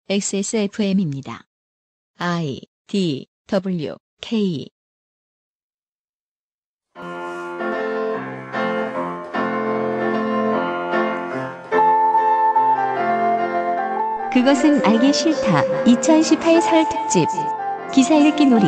XSFM입니다. I, D, W, K. 그것은 알기 싫다. 2018 설 특집. 기사 읽기 놀이.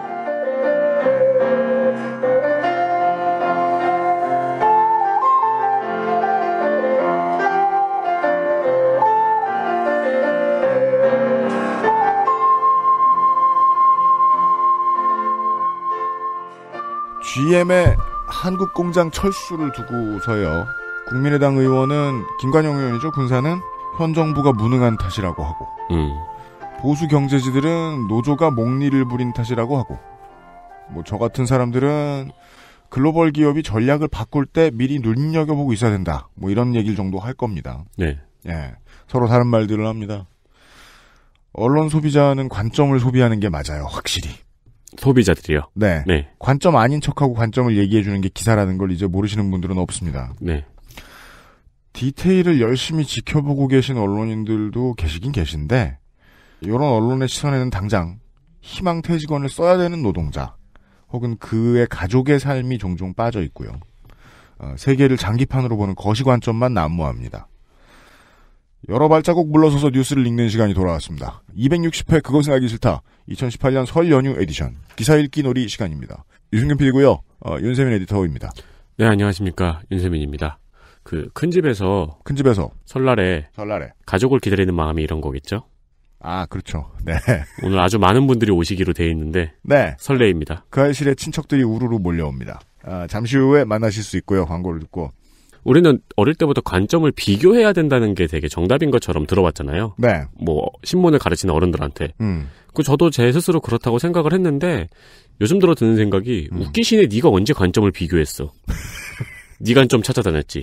GM의 한국공장 철수를 두고서요. 국민의당 의원은 김관영 의원이죠. 군사는 현 정부가 무능한 탓이라고 하고 보수 경제지들은 노조가 목리를 부린 탓이라고 하고 뭐 저 같은 사람들은 글로벌 기업이 전략을 바꿀 때 미리 눈여겨보고 있어야 된다. 뭐 이런 얘기를 정도 할 겁니다. 네. 예, 서로 다른 말들을 합니다. 언론 소비자는 관점을 소비하는 게 맞아요. 확실히. 소비자들이요? 네. 네. 관점 아닌 척하고 관점을 얘기해주는 게 기사라는 걸 이제 모르시는 분들은 없습니다. 네. 디테일을 열심히 지켜보고 계신 언론인들도 계시긴 계신데 이런 언론의 시선에는 당장 희망퇴직원을 써야 되는 노동자 혹은 그의 가족의 삶이 종종 빠져 있고요. 세계를 장기판으로 보는 거시관점만 난무합니다. 여러 발자국 물러서서 뉴스를 읽는 시간이 돌아왔습니다. 260회 그것은 알기 싫다. 2018년 설 연휴 에디션 기사 읽기 놀이 시간입니다. 유승균 PD고요. 윤세민 에디터입니다. 네, 안녕하십니까. 윤세민입니다. 큰 집에서 설날에 가족을 기다리는 마음이 이런 거겠죠? 아, 그렇죠. 네. 오늘 아주 많은 분들이 오시기로 돼 있는데 네. 설레입니다. 그 알실에 친척들이 우르르 몰려옵니다. 잠시 후에 만나실 수 있고요. 광고를 듣고. 우리는 어릴 때부터 관점을 비교해야 된다는 게 되게 정답인 것처럼 들어왔잖아요. 네. 뭐 신문을 가르치는 어른들한테. 저도 제 스스로 그렇다고 생각을 했는데 요즘 들어 드는 생각이 웃기시네. 네가 언제 관점을 비교했어. 네 관점 찾아다녔지.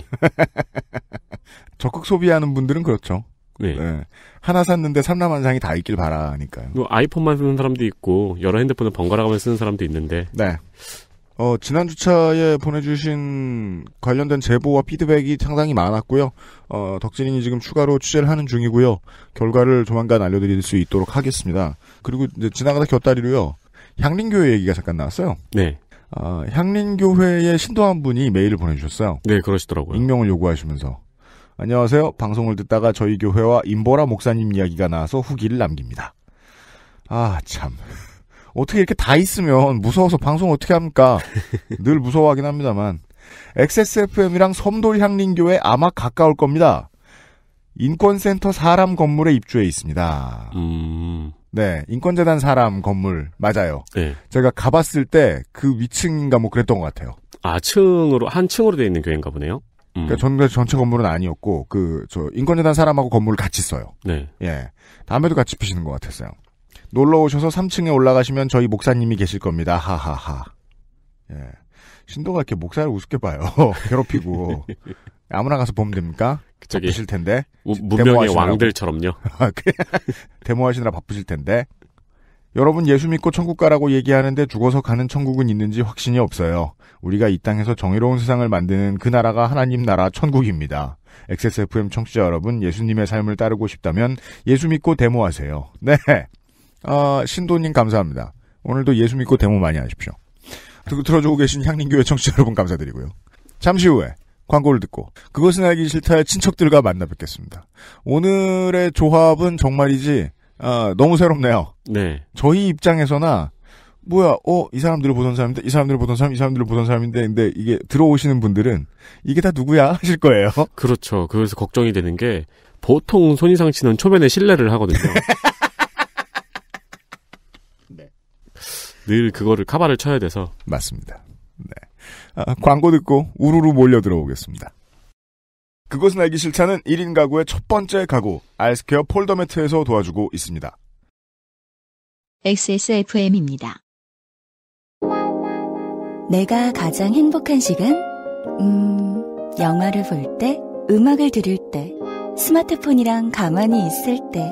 적극 소비하는 분들은 그렇죠. 네. 네. 하나 샀는데 삼라만상이 다 있길 바라니까요. 아이폰만 쓰는 사람도 있고 여러 핸드폰을 번갈아가면서 쓰는 사람도 있는데. 네. 지난 주차에 보내주신 관련된 제보와 피드백이 상당히 많았고요. 덕진인이 지금 추가로 취재를 하는 중이고요. 결과를 조만간 알려드릴 수 있도록 하겠습니다. 그리고 이제 지나가다 곁다리로요. 향린교회 얘기가 잠깐 나왔어요. 네. 향린교회의 신도 한 분이 메일을 보내주셨어요. 네, 그러시더라고요. 익명을 요구하시면서. 안녕하세요. 방송을 듣다가 저희 교회와 임보라 목사님 이야기가 나와서 후기를 남깁니다. 아, 참. 어떻게 이렇게 다 있으면 무서워서 방송 어떻게 합니까? 늘 무서워하긴 합니다만. XSFM이랑 섬돌 향린교회 아마 가까울 겁니다. 인권센터 사람 건물에 입주해 있습니다. 네, 인권재단 사람 건물 맞아요. 네. 제가 가봤을 때 그 위층인가 뭐 그랬던 것 같아요. 아, 한 층으로 되어 있는 교회인가 보네요. 그러니까 전체 건물은 아니었고 인권재단 사람하고 건물을 같이 써요. 네. 예, 담배도 같이 피시는 것 같았어요. 놀러 오셔서 3층에 올라가시면 저희 목사님이 계실 겁니다. 하하하. 예, 신도가 이렇게 목사를 우습게 봐요. 괴롭히고 아무나 가서 보면 됩니까? 바쁘실 텐데. 문명의 왕들처럼요. 데모하시느라 바쁘실 텐데. 여러분 예수 믿고 천국 가라고 얘기하는데 죽어서 가는 천국은 있는지 확신이 없어요. 우리가 이 땅에서 정의로운 세상을 만드는 그 나라가 하나님 나라 천국입니다. XSFM 청취자 여러분, 예수님의 삶을 따르고 싶다면 예수 믿고 데모하세요. 네. 신도님 감사합니다. 오늘도 예수 믿고 데모 많이 하십시오. 들어주고 계신 향린교회 청취자 여러분 감사드리고요. 잠시 후에 광고를 듣고 그것은 알기 싫다의 친척들과 만나 뵙겠습니다. 오늘의 조합은 정말이지 너무 새롭네요. 네. 저희 입장에서나 이 사람들을 보던 사람인데 이 사람들을 보던 사람인데 근데 이게 들어오시는 분들은 이게 다 누구야 하실 거예요. 그렇죠. 그래서 걱정이 되는 게 보통 손이상 씨는 초면에 신뢰를 하거든요. 네. 늘 그거를 카바를 쳐야 돼서. 맞습니다. 네. 광고 듣고 우르르 몰려 들어오겠습니다. 그것은 알기 싫다는 1인 가구의 첫 번째 가구 아이스케어 폴더 매트에서 도와주고 있습니다. XSFM입니다. 내가 가장 행복한 시간? 영화를 볼 때, 음악을 들을 때, 스마트폰이랑 가만히 있을 때.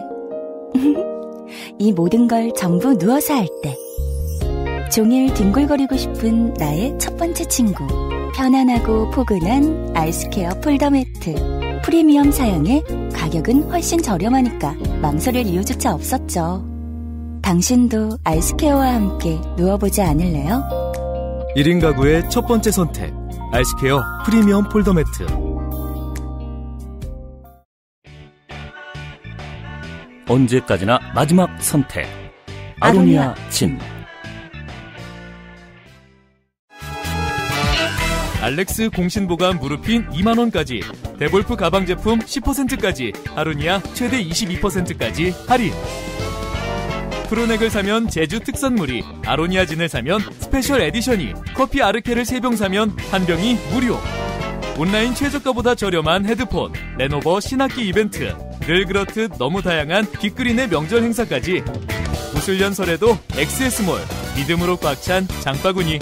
이 모든 걸 전부 누워서 할 때. 종일 뒹굴거리고 싶은 나의 첫 번째 친구. 편안하고 포근한 아이스케어 폴더 매트. 프리미엄 사양에 가격은 훨씬 저렴하니까 망설일 이유조차 없었죠. 당신도 아이스케어와 함께 누워보지 않을래요? 1인 가구의 첫 번째 선택. 아이스케어 프리미엄 폴더 매트. 언제까지나 마지막 선택. 아로니아 진. 알렉스 공신보관 무릎핀 2만원까지, 데볼프 가방 제품 10%까지, 아로니아 최대 22%까지 할인. 프로넥을 사면 제주 특선물이, 아로니아 진을 사면 스페셜 에디션이, 커피 아르케를 3병 사면 1병이 무료. 온라인 최저가보다 저렴한 헤드폰, 레노버 신학기 이벤트, 늘 그렇듯 너무 다양한 빅그린의 명절 행사까지. 무술년 설에도 XS몰, 믿음으로 꽉 찬 장바구니.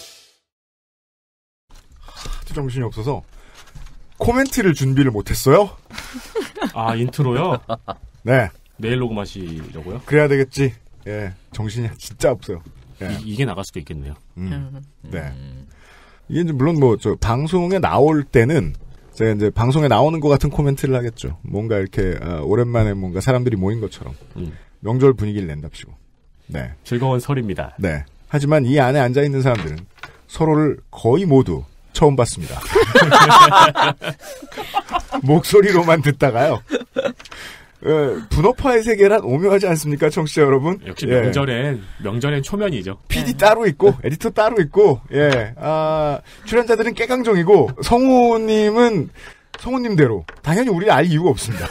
정신이 없어서 코멘트를 준비를 못했어요. 아, 인트로요? 네. 내일 녹음하시려고요? 그래야 되겠지. 예, 정신이 진짜 없어요. 예. 이게 나갈 수도 있겠네요. 네. 이게 이제 물론 방송에 나올 때는 제가 이제 방송에 나오는 것 같은 코멘트를 하겠죠. 뭔가 이렇게 오랜만에 뭔가 사람들이 모인 것처럼 명절 분위기를 낸답시고. 네. 즐거운 설입니다. 네. 하지만 이 안에 앉아 있는 사람들은 서로를 거의 모두 처음 봤습니다. 목소리로만 듣다가요. 분업화의 세계란 오묘하지 않습니까, 청취자 여러분? 역시 명절엔 초면이죠. PD 따로 있고, 에디터 따로 있고, 예, 출연자들은 깨강정이고, 성우님은 성우님대로 당연히 우리를 알 이유가 없습니다.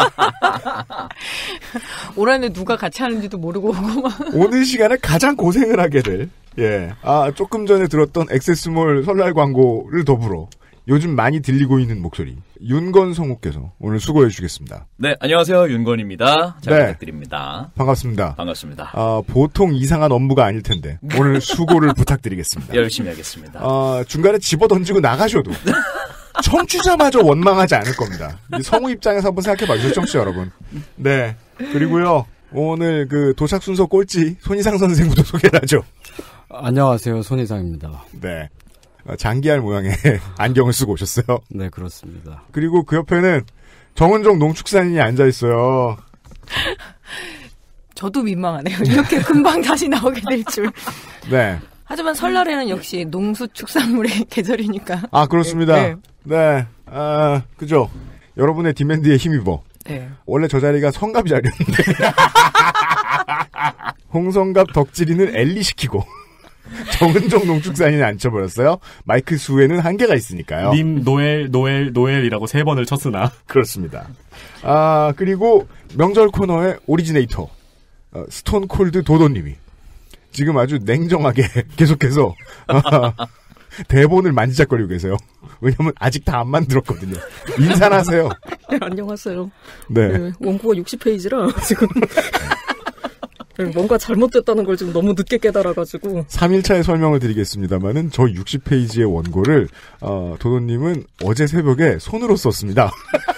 올해는 누가 같이 하는지도 모르고 오늘 시간에 가장 고생을 하게 될, 예, 조금 전에 들었던 액세스몰 설날 광고를 더불어 요즘 많이 들리고 있는 목소리, 윤건 성우께서 오늘 수고해 주시겠습니다. 네, 안녕하세요. 윤건입니다. 잘 네. 부탁드립니다. 반갑습니다. 반갑습니다. 보통 이상한 업무가 아닐 텐데 오늘 수고를 부탁드리겠습니다. 열심히 하겠습니다. 중간에 집어 던지고 나가셔도 청취자마저 원망하지 않을 겁니다. 이 성우 입장에서 한번 생각해 봐주세요, 청취자 여러분. 네. 그리고요, 오늘 그 도착 순서 꼴찌 손희상 선생부터 소개를 하죠. 안녕하세요, 손희상입니다. 네. 장기할 모양의 안경을 쓰고 오셨어요. 네, 그렇습니다. 그리고 그 옆에는 정은정 농축산인이 앉아 있어요. 저도 민망하네요. 이렇게 금방 다시 나오게 될 줄. 네. 하지만 설날에는 역시 농수축산물의 계절이니까. 아, 그렇습니다. 네. 그죠. 여러분의 디맨드에 힘입어. 네. 원래 저 자리가 성갑 자리였는데. 홍성갑 덕질인을 엘리시키고. 정은정 농축산인을 앉혀버렸어요. 마이크 수에는 한계가 있으니까요. 님, 노엘이라고 3번을 쳤으나. 그렇습니다. 그리고 명절 코너의 오리지네이터. 스톤콜드 도도님이. 지금 아주 냉정하게 계속해서 대본을 만지작거리고 계세요. 왜냐면 아직 다 안 만들었거든요. 인사하세요. 네, 안녕하세요. 네. 네, 원고가 60페이지라 지금 뭔가 잘못됐다는 걸 지금 너무 늦게 깨달아가지고 3일차에 설명을 드리겠습니다만은 저 60페이지의 원고를 도도님은 어제 새벽에 손으로 썼습니다.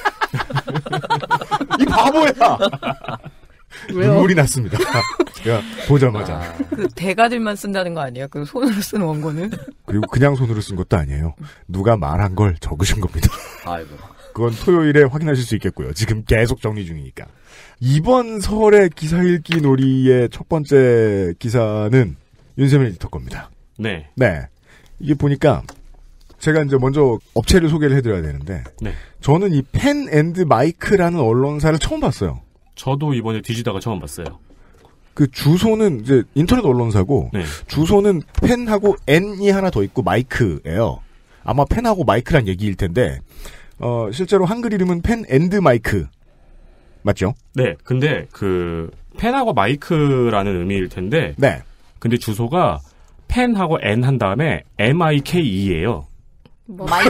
이 바보야! 왜요? 눈물이 났습니다. 제가 보자마자. 그 대가들만 쓴다는 거 아니에요? 그 손으로 쓰는 원고는? 그리고 그냥 손으로 쓴 것도 아니에요. 누가 말한 걸 적으신 겁니다. 아이고. 그건 토요일에 확인하실 수 있겠고요. 지금 계속 정리 중이니까. 이번 설의 기사 읽기 놀이의 첫 번째 기사는 윤세민 에디터 겁니다. 네. 네. 이게 보니까 제가 이제 먼저 업체를 소개를 해드려야 되는데 네. 저는 이 펜앤드마이크라는 언론사를 처음 봤어요. 저도 이번에 뒤지다가 처음 봤어요. 그 주소는 이제 인터넷 언론사고 네. 주소는 펜하고 N이 하나 더 있고 마이크예요. 아마 펜하고 마이크란 얘기일 텐데 실제로 한글 이름은 펜앤드마이크 맞죠? 네. 근데 그 펜하고 마이크라는 의미일 텐데 네. 근데 주소가 펜하고 N 한 다음에 MIKE예요. 마이크.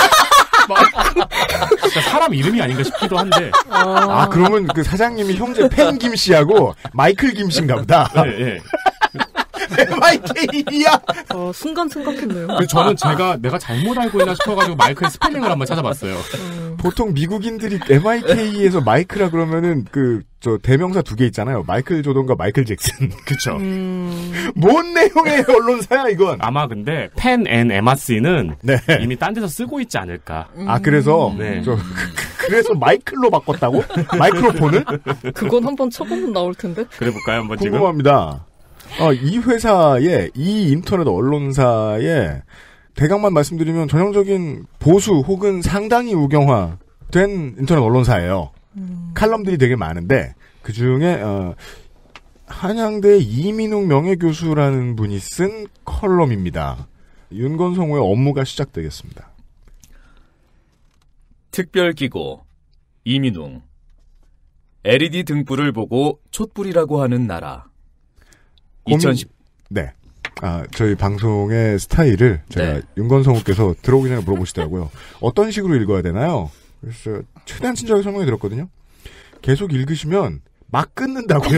그러니까 사람 이름이 아닌가 싶기도 한데. 그러면 그 사장님이 형제 펜 김씨하고 마이클 김씨인가 보다. 네, 네. MIKE야. 순간 생각했네요. 저는 내가 잘못 알고 있나 싶어가지고 마이크의 스펠링을 한번 찾아봤어요. 보통 미국인들이 MIK에서 마이크라 그러면은 그 저 대명사 두 개 있잖아요. 마이클 조던과 마이클 잭슨. 그쵸. 뭔 내용의 언론사야 이건. 아마 근데 펜 앤 MRC는 네. 이미 딴 데서 쓰고 있지 않을까. 아 그래서 네. 그래서 마이클로 바꿨다고? 마이크로폰을? 그건 한번 쳐보면 나올 텐데. 그래 볼까요 한번 지금? 궁금합니다. 이 회사의 이 인터넷 언론사의 대강만 말씀드리면 전형적인 보수 혹은 상당히 우경화된 인터넷 언론사예요. 칼럼들이 되게 많은데 그 중에 한양대 이민웅 명예교수라는 분이 쓴 컬럼입니다. 윤건성우의 업무가 시작되겠습니다. 특별기고 이민웅 LED 등불을 보고 촛불이라고 하는 나라. 2010 네. 저희 방송의 스타일을 제가 네. 윤건성우께서 들어오기 전에 물어보시더라고요. 어떤 식으로 읽어야 되나요? 그래서 최대한 친절하게 설명해 드렸거든요. 계속 읽으시면 막 끊는다고요.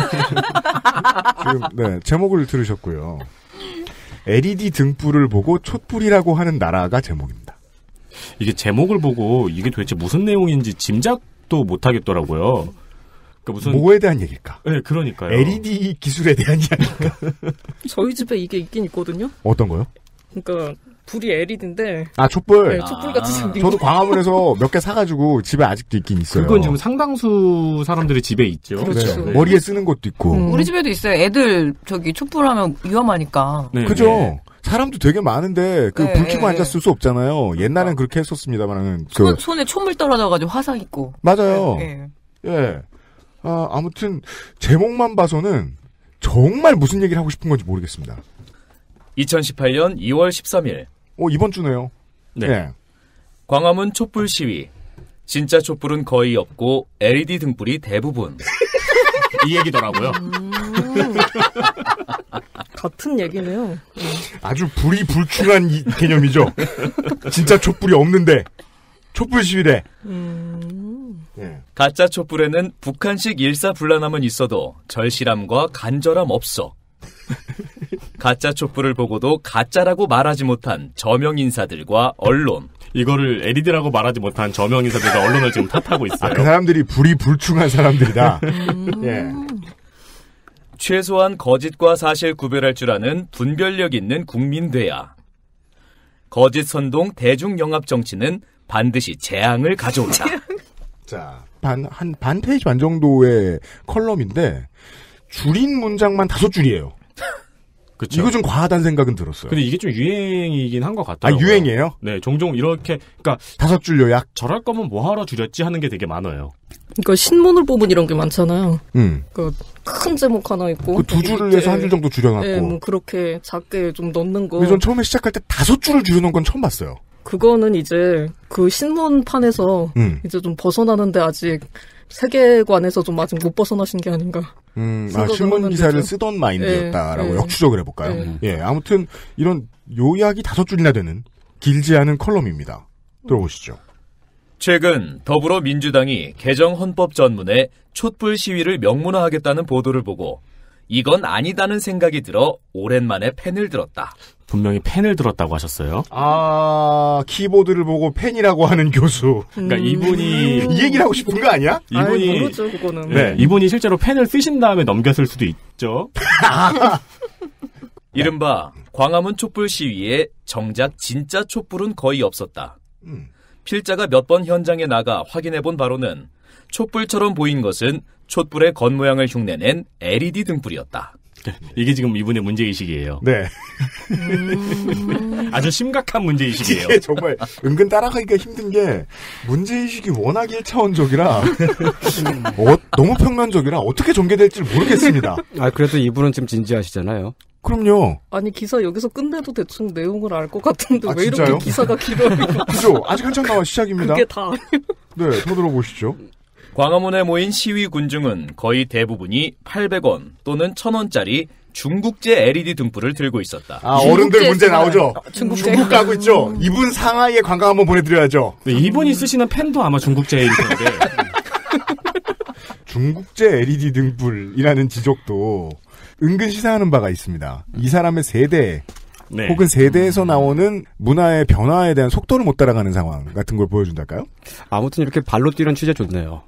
지금 네, 제목을 들으셨고요. LED 등불을 보고 촛불이라고 하는 나라가 제목입니다. 이게 제목을 보고 이게 도대체 무슨 내용인지 짐작도 못 하겠더라고요. 그러니까 무슨 뭐에 대한 얘기일까? 네, 그러니까요. LED 기술에 대한 이야기일까? 저희 집에 이게 있긴 있거든요. 어떤 거요? 그러니까 불이 LED인데. 촛불. 네, 촛불 같이 생긴 저도 거. 광화문에서 몇 개 사가지고 집에 아직도 있긴 있어요. 그건 지금 상당수 사람들이 집에 있죠. 그렇죠. 네. 머리에 쓰는 것도 있고. 우리 집에도 있어요. 애들 촛불하면 위험하니까. 네, 그죠? 네. 사람도 되게 많은데 네, 불 켜고 네. 앉았을 수 없잖아요. 옛날엔 그렇게 했었습니다만은 손에 촛물 떨어져가지고 화상 있고. 맞아요. 네. 예. 아무튼 제목만 봐서는 정말 무슨 얘기를 하고 싶은 건지 모르겠습니다. 2018년 2월 13일 이번 주네요. 네. 예. 광화문 촛불 시위. 진짜 촛불은 거의 없고 LED 등불이 대부분. 이 얘기더라고요. 같은 얘기네요. 아주 불이 불충한 개념이죠. 진짜 촛불이 없는데 촛불 시위래. 예. 가짜 촛불에는 북한식 일사불란함은 있어도 절실함과 간절함 없어. 가짜 촛불을 보고도 가짜라고 말하지 못한 저명 인사들과 언론. 이거를 LED라고 말하지 못한 저명 인사들과 언론을 지금 탓하고 있어요. 그 사람들이 불이 불충한 사람들이다. 예. 최소한 거짓과 사실 구별할 줄 아는 분별력 있는 국민돼야. 거짓 선동 대중영합 정치는 반드시 재앙을 가져온다. 자, 반 페이지 반 정도의 컬럼인데 줄인 문장만 5줄이에요. 그쵸. 이거 좀 과하다는 생각은 들었어요. 근데 이게 좀 유행이긴 한 것 같더라고요. 유행이에요? 네, 종종 이렇게, 그러니까 5줄 요약. 저럴 거면 뭐하러 줄였지 하는 게 되게 많아요. 그러니까 신문을 보면 이런 게 많잖아요. 음. 그 큰 제목 하나 있고. 그 2줄을 내서 1줄 정도 줄여놨고. 네, 뭐 그렇게 작게 좀 넣는 거. 근데 전 처음에 시작할 때 5줄을 줄여놓은 건 처음 봤어요. 그거는 이제 그 신문판에서 이제 좀 벗어나는데 아직 세계관에서 좀 아직 못 벗어나신 게 아닌가. 신문 기사를 쓰던 마인드였다라고 네. 역추적을 해볼까요? 네. 예, 아무튼 이런 요약이 5줄이나 되는 길지 않은 컬럼입니다. 들어보시죠. 최근 더불어민주당이 개정헌법 전문에 촛불 시위를 명문화하겠다는 보도를 보고 이건 아니다는 생각이 들어 오랜만에 펜을 들었다. 분명히 펜을 들었다고 하셨어요. 키보드를 보고 펜이라고 하는 교수. 그러니까 이분이 이 얘기를 하고 싶은 거 아니야? 이분이 모르죠, 그거는. 네, 이분이 실제로 펜을 쓰신 다음에 넘겼을 수도 있죠. 이른바 광화문 촛불 시위에 정작 진짜 촛불은 거의 없었다. 필자가 몇 번 현장에 나가 확인해본 바로는 촛불처럼 보인 것은 촛불의 겉모양을 흉내낸 LED 등불이었다. 이게 지금 이분의 문제의식이에요. 네. 아주 심각한 문제의식이에요. 이게 정말 은근 따라가기가 힘든 게 문제의식이 워낙 1차원적이라 너무 평면적이라 어떻게 전개될지 모르겠습니다. 그래도 이분은 좀 진지하시잖아요. 그럼요. 아니 기사 여기서 끝내도 대충 내용을 알 것 같은데 왜 진짜요? 이렇게 기사가 길어요? 그죠? 아직 한참 남아 시작입니다. 그게 다 아니에요. 네, 더 들어보시죠. 광화문에 모인 시위 군중은 거의 대부분이 800원 또는 1000원짜리 중국제 LED 등불을 들고 있었다. 어른들 문제 나오죠. 중국 가고 있죠. 이분 상하이에 관광 한번 보내드려야죠. 네, 이분이 쓰시는 펜도 아마 중국제일 텐데. 중국제 LED 등불이라는 지적도 은근 시사하는 바가 있습니다. 이 사람의 세대, 네. 혹은 세대에서 나오는 문화의 변화에 대한 속도를 못 따라가는 상황 같은 걸 보여준달까요? 아무튼 이렇게 발로 뛰는 취재 좋네요.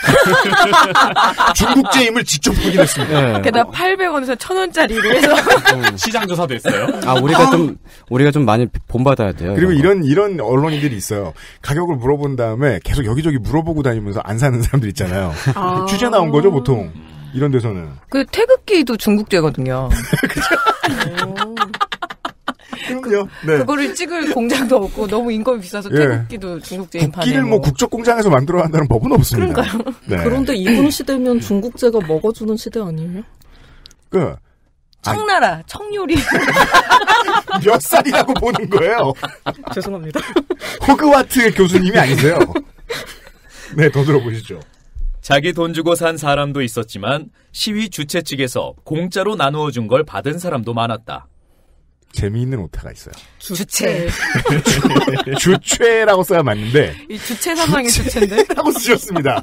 중국제임을 직접 확인했습니다. 네. 게다가 800원에서 1000원짜리로 해서 시장 조사도 했어요. 우리가 좀 많이 본받아야 돼요. 그리고 이런 언론인들이 있어요. 가격을 물어본 다음에 계속 여기저기 물어보고 다니면서 안 사는 사람들 있잖아요. 취재 나온 거죠, 보통. 이런 데서는. 그 태극기도 중국제거든요. 그럼요. 네. 그거를 찍을 공장도 없고 너무 인건비 비싸서 태극기도 중국제인 판에. 국기를 뭐 국적 공장에서 만들어야 한다는 법은 없습니다. 그러니까요. 네. 그런데 이분 시대면 중국제가 먹어주는 시대 아니에요? 청나라, 청요리. 몇 살이라고 보는 거예요? 죄송합니다. 호그와트 교수님이 아니세요? 네, 더 들어보시죠. 자기 돈 주고 산 사람도 있었지만 시위 주최 측에서 공짜로 나누어 준 걸 받은 사람도 많았다. 재미있는 오타가 있어요. 주최. 주최라고 써야 맞는데. 이 주최 사상의 주최인데? 라고 쓰셨습니다.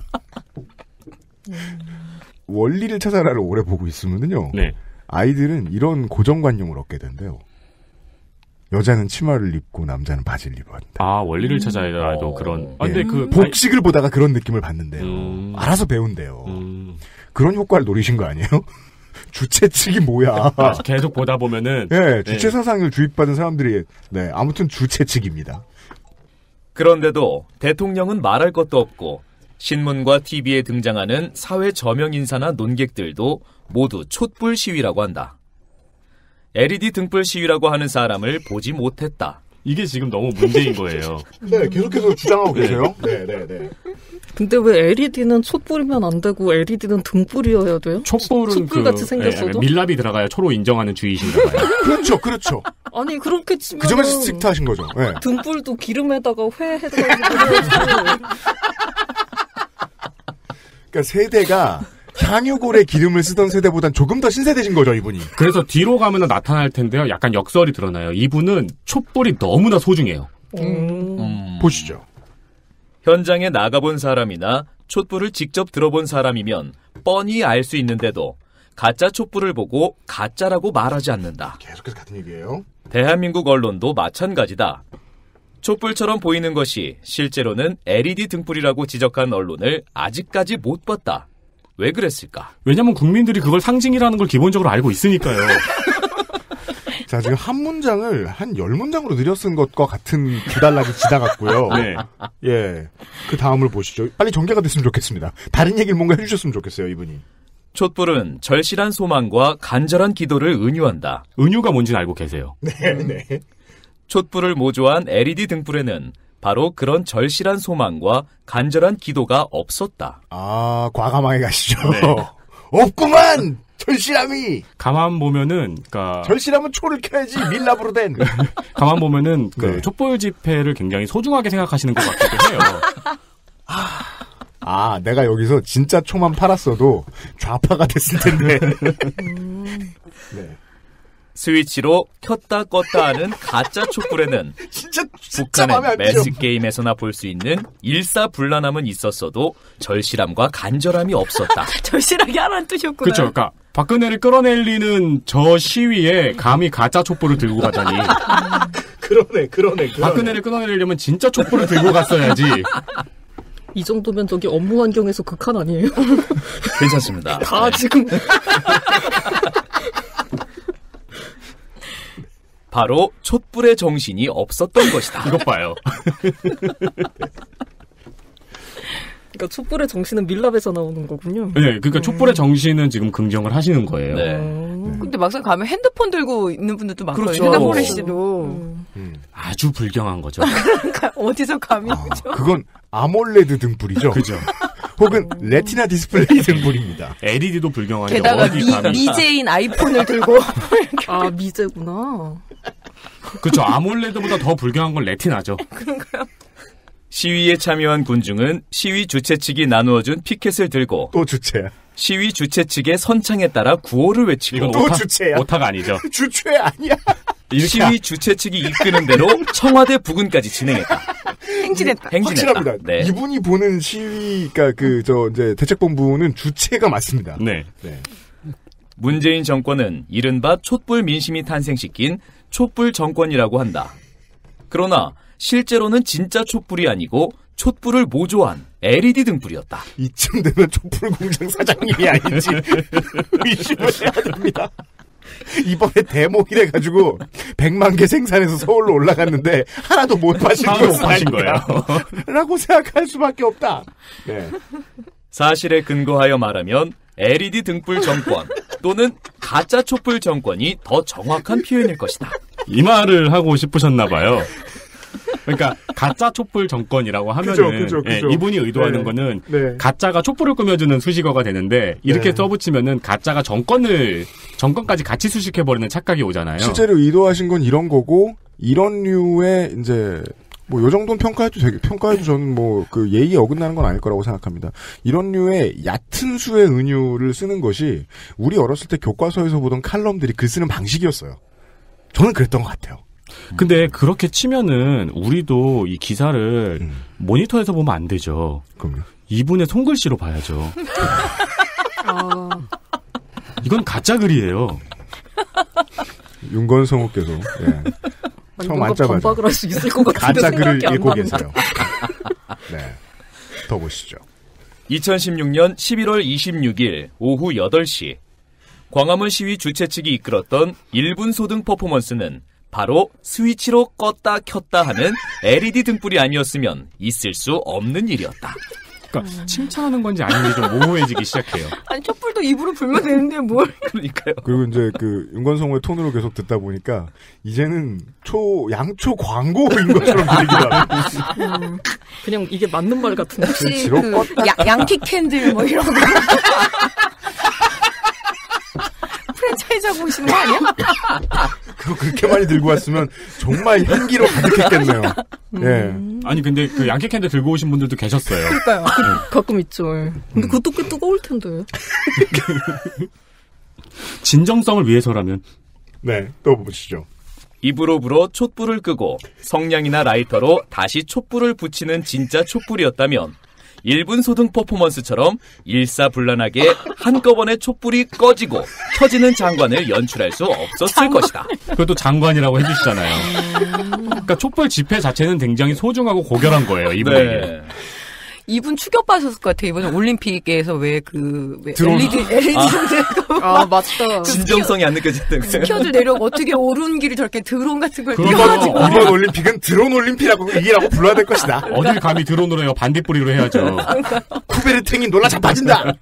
원리를 찾아라를 오래 보고 있으면요. 네. 아이들은 이런 고정관념을 얻게 된대요. 여자는 치마를 입고 남자는 바지를 입어야 한다. 아, 원리를 찾아야도 그런. 근데 복식을 보다가 그런 느낌을 받는데요. 알아서 배운대요. 그런 효과를 노리신 거 아니에요? 주최 측이 뭐야? 계속 보다 보면은. 네, 주최 사상을 주입받은 사람들이, 네, 아무튼 주최 측입니다. 그런데도 대통령은 말할 것도 없고, 신문과 TV에 등장하는 사회 저명 인사나 논객들도 모두 촛불 시위라고 한다. LED 등불 시위라고 하는 사람을 보지 못했다. 이게 지금 너무 문제인 거예요. 네, 계속해서 주장하고 계세요. 네. 근데 왜 LED는 촛불이면 안 되고 LED는 등불이어야 돼요? 촛불은 촛불같이 생겼어도? 밀랍이 들어가야 초로 인정하는 주의신가 봐요. 그렇죠. 아니 그렇게 치면 그 점에서 스트릭트하신 거죠. 네. 등불도 기름에다가 회 해가지고 해야지. 그러니까 세대가 향유골에 기름을 쓰던 세대보단 조금 더 신세대신 거죠, 이분이. 그래서 뒤로 가면 나타날 텐데요. 약간 역설이 드러나요. 이분은 촛불이 너무나 소중해요. 보시죠. 현장에 나가본 사람이나 촛불을 직접 들어본 사람이면 뻔히 알 수 있는데도 가짜 촛불을 보고 가짜라고 말하지 않는다. 계속해서 같은 얘기예요. 대한민국 언론도 마찬가지다. 촛불처럼 보이는 것이 실제로는 LED 등불이라고 지적한 언론을 아직까지 못 봤다. 왜 그랬을까? 왜냐면 국민들이 그걸 상징이라는 걸 기본적으로 알고 있으니까요. 자, 지금 한 문장을 한 10문장으로 늘려쓴 것과 같은 구달락이 지나갔고요. 네. 예. 그 다음을 보시죠. 빨리 전개가 됐으면 좋겠습니다. 다른 얘기를 뭔가 해주셨으면 좋겠어요, 이분이. 촛불은 절실한 소망과 간절한 기도를 은유한다. 은유가 뭔지는 알고 계세요. 네. 촛불을 모조한 LED 등불에는 바로 그런 절실한 소망과 간절한 기도가 없었다. 아, 과감하게 가시죠. 네. 없구만! 절실함이! 가만 보면은, 절실함은 초를 켜야지, 밀랍으로 된! 가만 보면은, 촛불 집회를 굉장히 소중하게 생각하시는 것 같기도 해요. 아, 내가 여기서 진짜 초만 팔았어도 좌파가 됐을 텐데. 네. 스위치로 켰다 껐다 하는 가짜 촛불에는 진짜 북한의 매스게임에서나 볼 수 있는 일사불란함은 있었어도 절실함과 간절함이 없었다. 절실하게 하라는 뜻이었구나. 그렇죠. 그러니까 박근혜를 끌어내리는 저 시위에 감히 가짜 촛불을 들고 가다니. 그러네. 박근혜를 끌어내리려면 진짜 촛불을 들고 갔어야지. 이 정도면 저기 업무 환경에서 극한 아니에요? 괜찮습니다. 다 지금. 바로 촛불의 정신이 없었던 것이다. 이것 봐요. 그러니까 촛불의 정신은 밀랍에서 나오는 거군요. 네, 그러니까 촛불의 정신은 지금 긍정을 하시는 거예요. 네. 근데 막상 가면 핸드폰 들고 있는 분들도 많거든요. 그렇죠. 핸드폰 레시도. 아주 불경한 거죠. 그러니까 어디서 감이 오죠? 그건 아몰레드 등불이죠. 그죠. 혹은 레티나 디스플레이 등불입니다. LED도 불경하니까 게다가 어디 감이. 미제인 아이폰을 들고. 아, 미제구나. 그렇죠. 아몰레드보다 더 불경한 건 레티나죠. 그런가요? 시위에 참여한 군중은 시위 주최 측이 나누어준 피켓을 들고 또 주체야. 시위 주최 측의 선창에 따라 구호를 외치고 이건 또 주체야. 오타가 아니죠. 주체 아니야. 시위 주최 측이 이끄는 대로 청와대 부근까지 진행했다. 행진했다. 확실합니다. 네. 이분이 보는 시위가 이제 대책본부는 주체가 맞습니다. 네. 문재인 정권은 이른바 촛불 민심이 탄생시킨 촛불 정권이라고 한다. 그러나 실제로는 진짜 촛불이 아니고 촛불을 모조한 LED 등불이었다. 이쯤 되면 촛불 공장 사장님이 아닌지 의심을 해야 됩니다. 이번에 대목이래가지고 100만 개 생산해서 서울로 올라갔는데 하나도 못 파신 거예요. 라고 생각할 수밖에 없다. 네. 사실에 근거하여 말하면 LED 등불 정권 또는 가짜 촛불 정권이 더 정확한 표현일 것이다. 이 말을 하고 싶으셨나 봐요. 그러니까 가짜 촛불 정권이라고 하면은 그죠. 예, 이분이 의도하는 네. 거는 네. 가짜가 촛불을 꾸며주는 수식어가 되는데 이렇게 네. 써붙이면은 가짜가 정권까지 같이 수식해버리는 착각이 오잖아요. 실제로 의도하신 건 이런 거고 이런 류의 이제 뭐 요 정도는 평가해도 저는 뭐 그 예의에 어긋나는 건 아닐 거라고 생각합니다. 이런 류의 얕은 수의 은유를 쓰는 것이 우리 어렸을 때 교과서에서 보던 칼럼들이 글 쓰는 방식이었어요. 저는 그랬던 것 같아요. 근데 그렇게 치면은 우리도 이 기사를 모니터에서 보면 안 되죠. 그럼요. 이분의 손글씨로 봐야죠. 이건 가짜 글이에요. 윤건성우께서 처음 앉자마자 반박을 할 수 있을 것 같은데 가짜 글을 생각이 안 읽고 나는데. 계세요. 네, 더 보시죠. 2016년 11월 26일 오후 8시 광화문 시위 주최 측이 이끌었던 1분 소등 퍼포먼스는 바로 스위치로 껐다 켰다 하는 LED 등불이 아니었으면 있을 수 없는 일이었다. 그러니까 칭찬하는 건지 아닌지 좀 모호해지기 시작해요. 아니 촛불도 입으로 불면 되는데 뭘? 그러니까요. 그리고 이제 그 윤건성우의 톤으로 계속 듣다 보니까 이제는 양초 광고인 것처럼 들리기도 하고. 그냥 이게 맞는 말 같은데. 혹시 스위치로 껐다 양키 캔들 뭐 이런 거 프랜차이즈 하고 오시는 거 아니야? 그거 그렇게 많이 들고 왔으면 정말 향기로 가득했겠네요. 예. 아니 근데 그 양키 캔들 들고 오신 분들도 계셨어요. 그러니까요. 가끔 있죠. 근데 그것도 꽤 뜨거울 텐데. 진정성을 위해서라면. 네, 또 보시죠. 입으로 불어 촛불을 끄고 성냥이나 라이터로 다시 촛불을 붙이는 진짜 촛불이었다면 1분 소등 퍼포먼스처럼 일사불란하게 한꺼번에 촛불이 꺼지고 켜지는 장관을 연출할 수 없었을 것이다. 그것도 장관이라고 해주시잖아요. 그러니까 촛불 집회 자체는 굉장히 소중하고 고결한 거예요, 이분에게. 네. 이분 충격받으셨을 것 같아요. 이번에 올림픽에서 드론. LED 아, 맞다. 진정성이 안 느껴졌던 거예요. 스키어들 내려오고 어떻게 오르는 길이 저렇게 드론 같은 걸 그러면 띄워가지고 이번 올림픽은 드론 올림픽이라고 불러야 될 것이다. 어딜 감히 드론으로 해요? 반딧불이로 해야죠. 쿠베르탱이 놀라 자빠진다.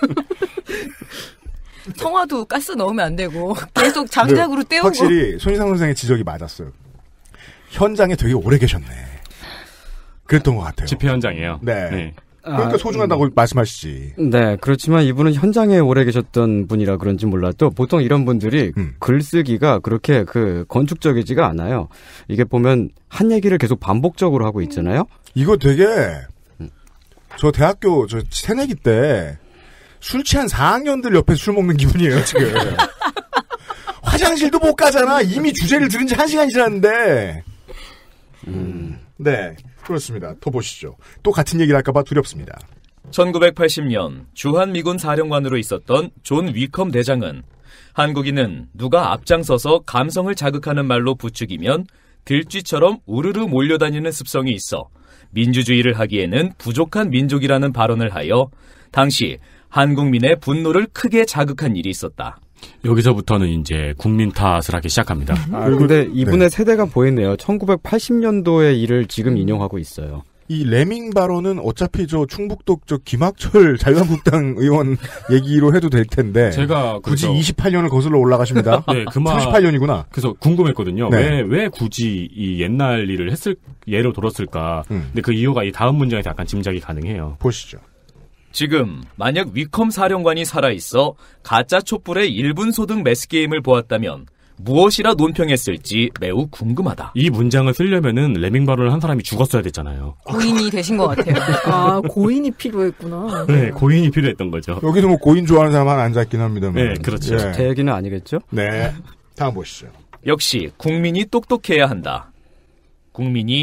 청와도 가스 넣으면 안 되고 계속 장작으로 때우고. 확실히 손희상 선생의 지적이 맞았어요. 현장에 되게 오래 계셨네. 그랬던 것 같아요. 집회 현장이에요. 네. 그러니까 소중하다고 말씀하시지. 네, 그렇지만 이분은 현장에 오래 계셨던 분이라 그런지 몰라도 보통 이런 분들이 글쓰기가 그렇게 건축적이지가 않아요. 이게 보면 한 얘기를 계속 반복적으로 하고 있잖아요. 이거 되게 저 대학교 새내기 때 술 취한 4학년들 옆에 술 먹는 기분이에요, 지금. 화장실도 못 가잖아. 이미 주제를 들은 지 1시간이 지났는데. 네, 그렇습니다. 더 보시죠. 또 같은 얘기를 할까봐 두렵습니다. 1980년 주한미군 사령관으로 있었던 존 위컴 대장은 한국인은 누가 앞장서서 감성을 자극하는 말로 부추기면 들쥐처럼 우르르 몰려다니는 습성이 있어 민주주의를 하기에는 부족한 민족이라는 발언을 하여 당시 한국민의 분노를 크게 자극한 일이 있었다. 여기서부터는 이제 국민 탓을 하기 시작합니다. 근데 이분의 세대가 보이네요. 1980년도의 일을 지금 인용하고 있어요. 이 레밍 발언은 어차피 충북도 김학철 자유한국당 의원 얘기로 해도 될 텐데. 제가 굳이 28년을 거슬러 올라가십니다. 네, 38년이구나. 그래서 궁금했거든요. 네. 왜 굳이 이 옛날 일을 예로 들었을까. 근데 그 이유가 이 다음 문장에서 약간 짐작이 가능해요. 보시죠. 지금 만약 위컴 사령관이 살아있어 가짜 촛불의 1분 소등 매스게임을 보았다면 무엇이라 논평했을지 매우 궁금하다. 이 문장을 쓰려면은 레밍 발언을 한 사람이 죽었어야 됐잖아요. 고인이 되신 것 같아요. 아, 고인이 필요했구나. 네, 고인이 필요했던 거죠. 여기서 뭐 고인 좋아하는 사람 하나 앉아있긴 합니다만. 네, 그렇죠. 예. 제 얘기는 아니겠죠? 네. 다음 보시죠. 역시 국민이 똑똑해야 한다. 국민이